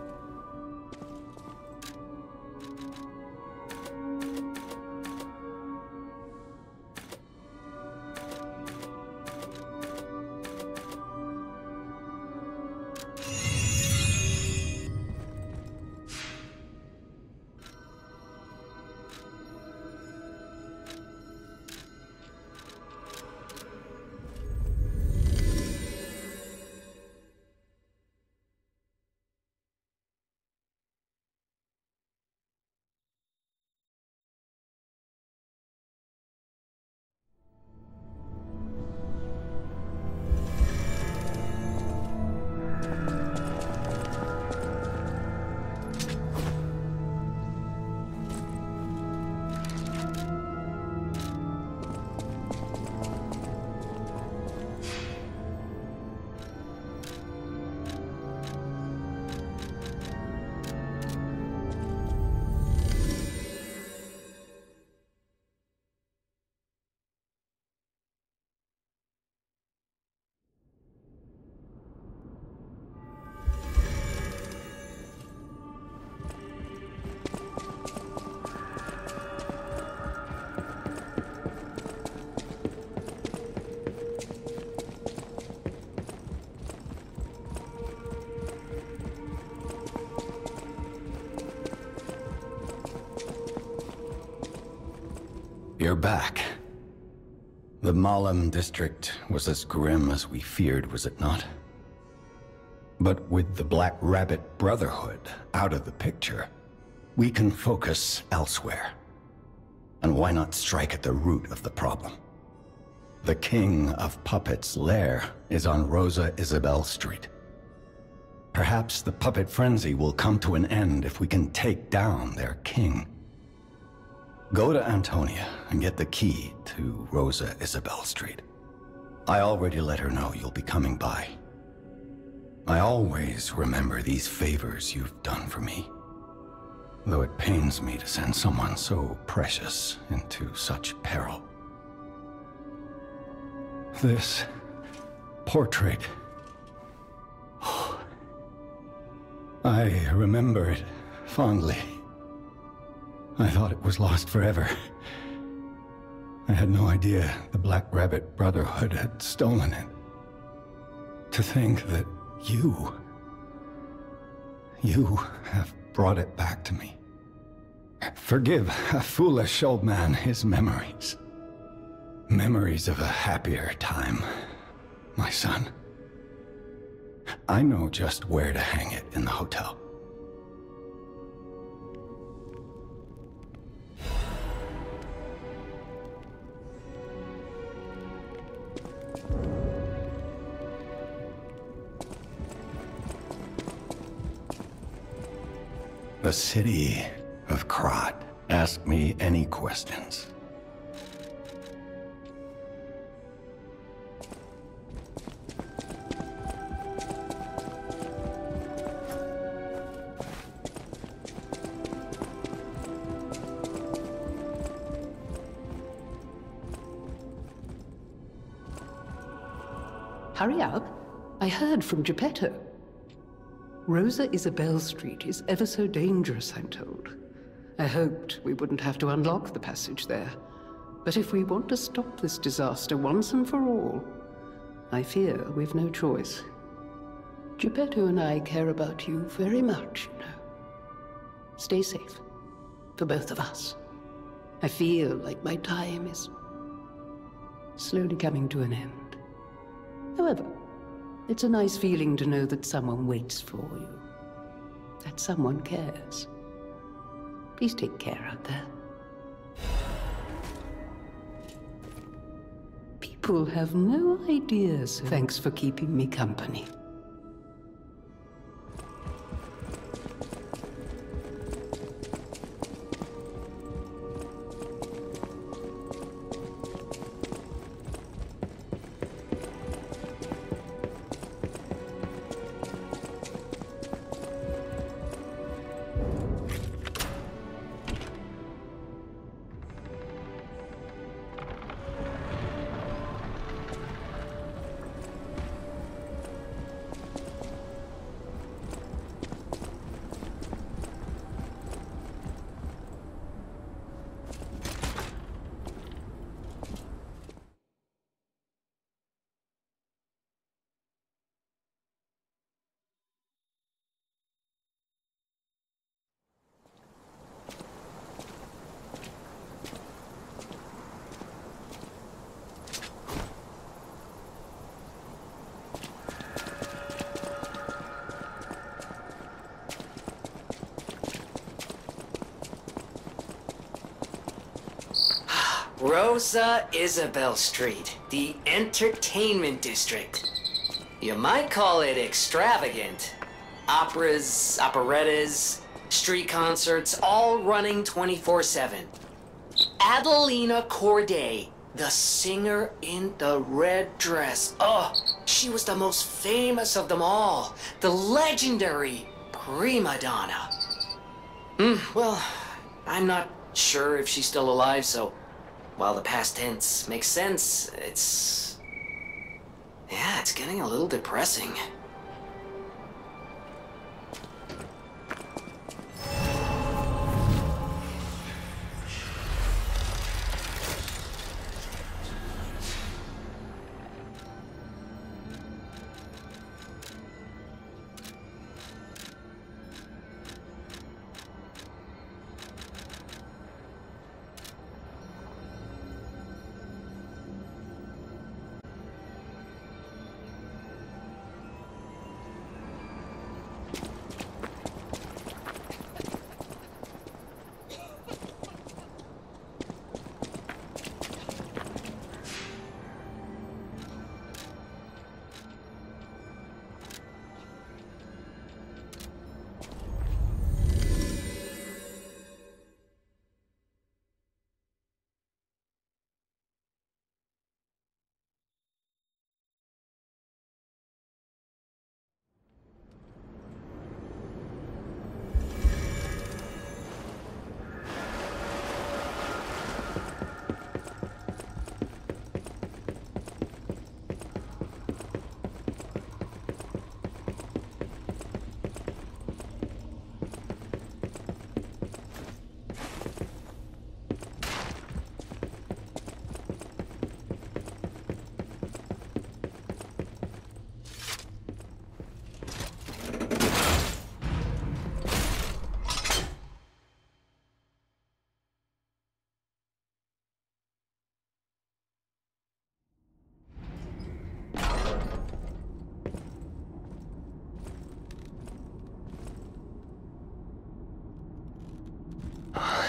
You're back. The Malum district was as grim as we feared, was it not? But with the Black Rabbit Brotherhood out of the picture, we can focus elsewhere. And why not strike at the root of the problem? The King of Puppets' lair is on Rosa Isabelle Street. Perhaps the puppet frenzy will come to an end if we can take down their king. Go to Antonia and get the key to Rosa Isabelle Street. I already let her know you'll be coming by. I always remember these favors you've done for me, though it pains me to send someone so precious into such peril. This portrait... I remember it fondly. I thought it was lost forever. I had no idea the Black Rabbit Brotherhood had stolen it. To think that you have brought it back to me. Forgive a foolish old man his memories. Memories of a happier time, my son. I know just where to hang it in the hotel. The city of Krat. Ask me any questions. Hurry up. I heard from Geppetto. Rosa Isabelle Street is ever so dangerous, I'm told. I hoped we wouldn't have to unlock the passage there. But if we want to stop this disaster once and for all, I fear we've no choice. Geppetto and I care about you very much, you know. Stay safe. For both of us. I feel like my time is slowly coming to an end. However, it's a nice feeling to know that someone waits for you. That someone cares. Please take care out there. People have no idea, so thanks for keeping me company. Rosa Isabelle Street, the entertainment district. You might call it extravagant. Operas, operettas, street concerts, all running 24/7. Adelina Corday, the singer in the red dress. Oh, she was the most famous of them all. The legendary prima donna. Well, I'm not sure if she's still alive, so while the past tense makes sense, it's getting a little depressing.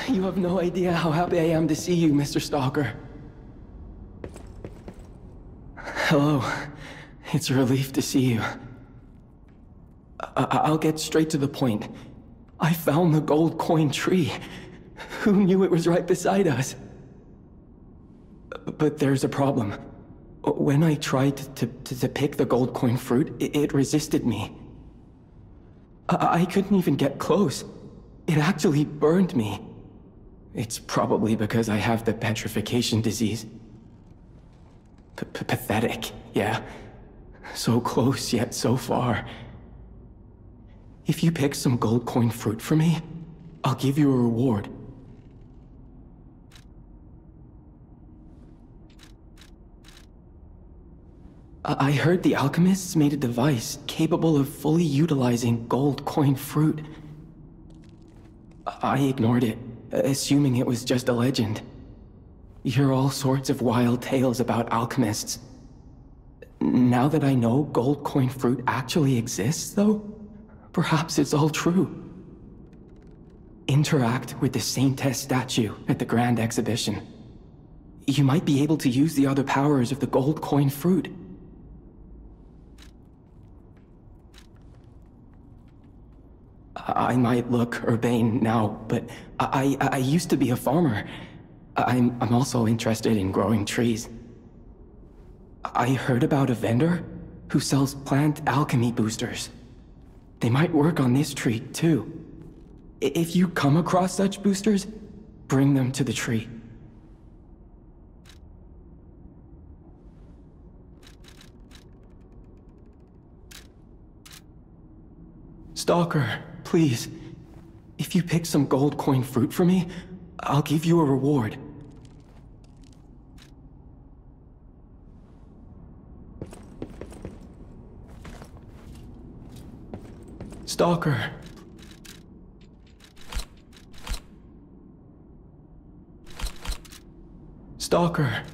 You have no idea how happy I am to see you, Mr. Stalker. Hello. It's a relief to see you. I'll get straight to the point. I found the gold coin tree. Who knew it was right beside us? But there's a problem. When I tried to pick the gold coin fruit, it resisted me. I couldn't even get close. It actually burned me. It's probably because I have the petrification disease. Pathetic, yeah. So close, yet so far. If you pick some gold coin fruit for me, I'll give you a reward. I heard the alchemists made a device capable of fully utilizing gold coin fruit. I ignored it, assuming it was just a legend. You hear all sorts of wild tales about alchemists. Now that I know gold coin fruit actually exists, though, perhaps it's all true. Interact with the Saintess statue at the Grand Exhibition. You might be able to use the other powers of the gold coin fruit. I might look urbane now, but I used to be a farmer. I'm also interested in growing trees. I heard about a vendor who sells plant alchemy boosters. They might work on this tree, too. If you come across such boosters, bring them to the tree. Stalker, please. If you pick some gold coin fruit for me, I'll give you a reward. Stalker. Stalker.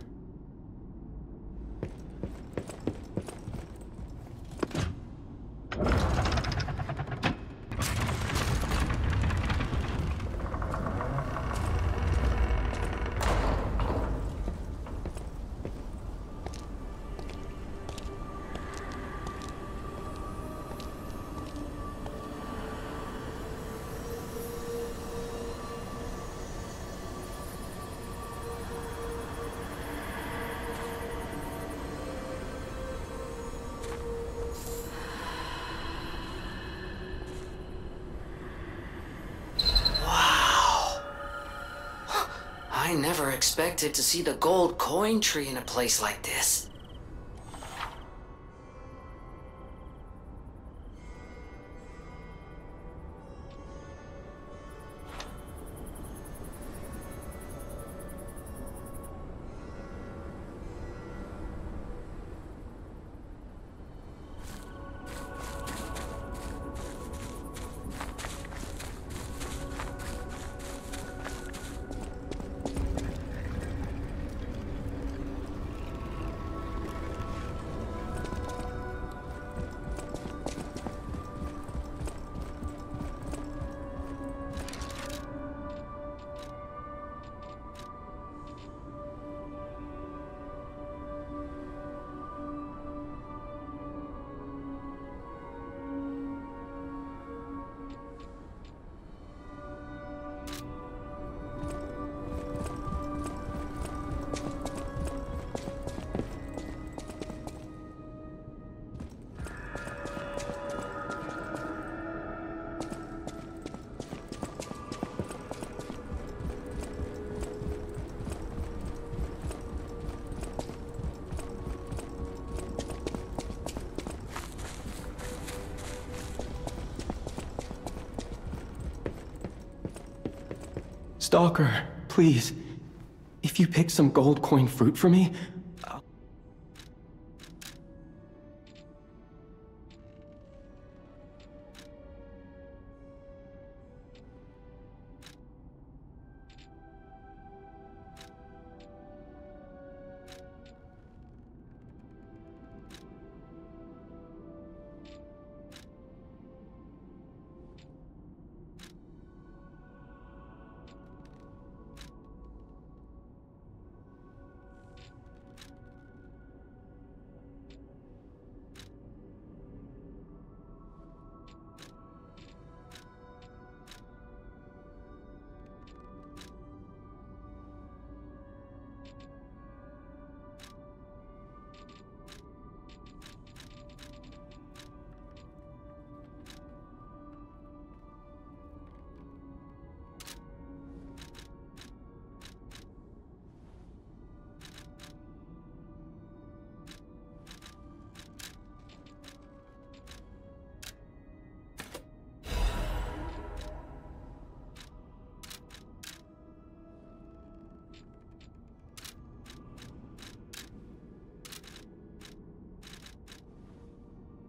I never expected to see the gold coin tree in a place like this. Stalker, please. If you pick some gold coin fruit for me,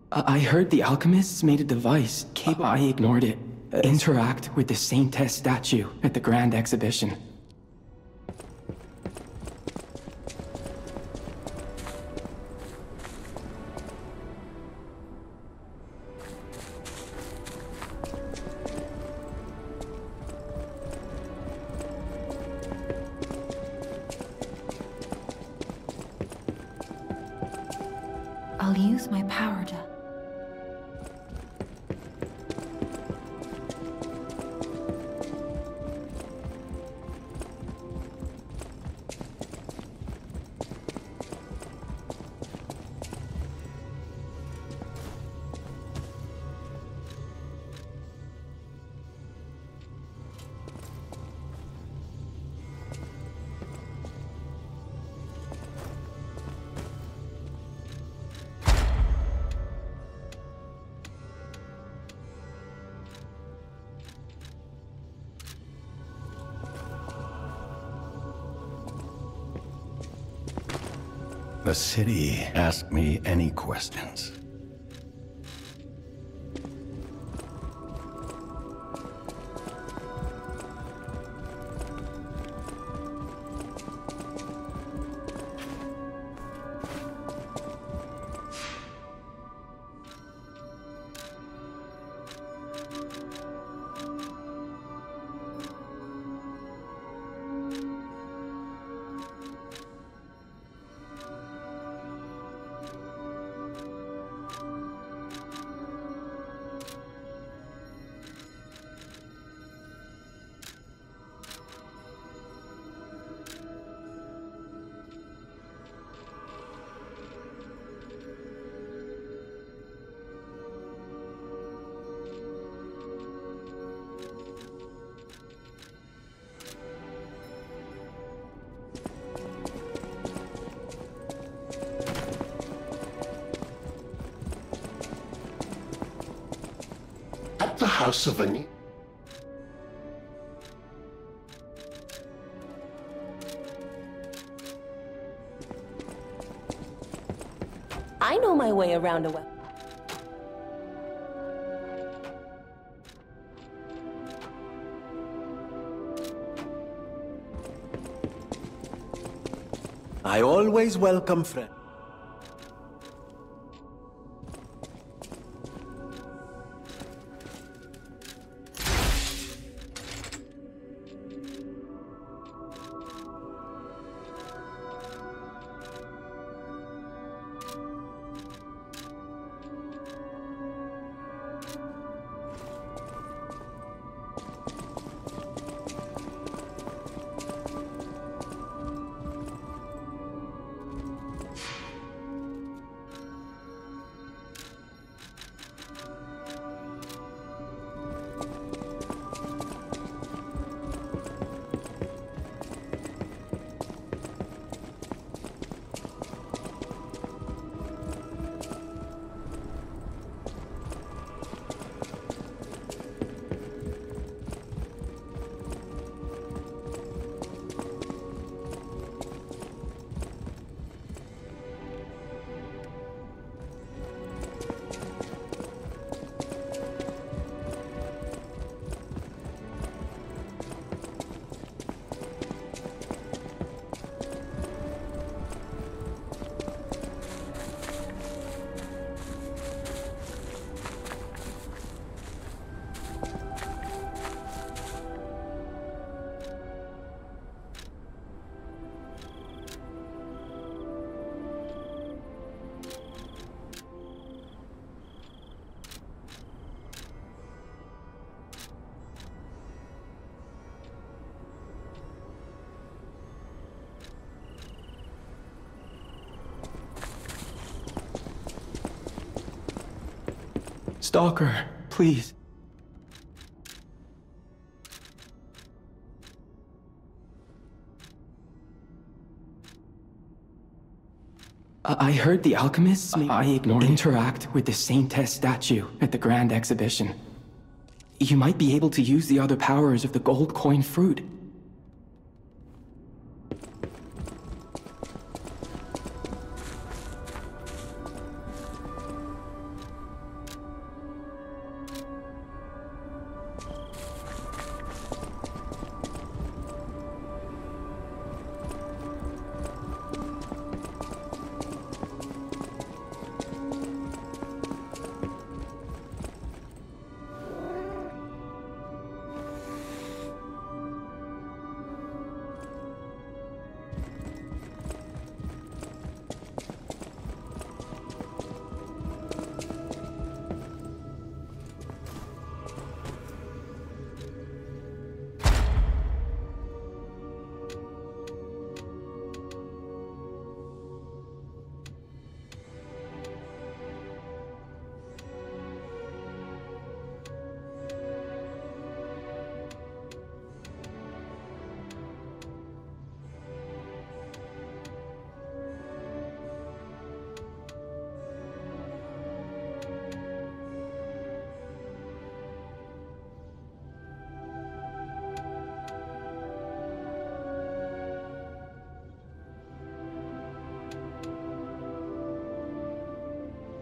I heard the alchemists made a device. I ignored it. Interact with the Saintess statue at the Grand Exhibition. I'll use my power to... The city asked me any questions. At the House of Ani. I know my way around a well. I always welcome friends. Stalker, please. I heard the alchemists I ignored interact with the Saintess statue at the Grand Exhibition. You might be able to use the other powers of the gold coin fruit.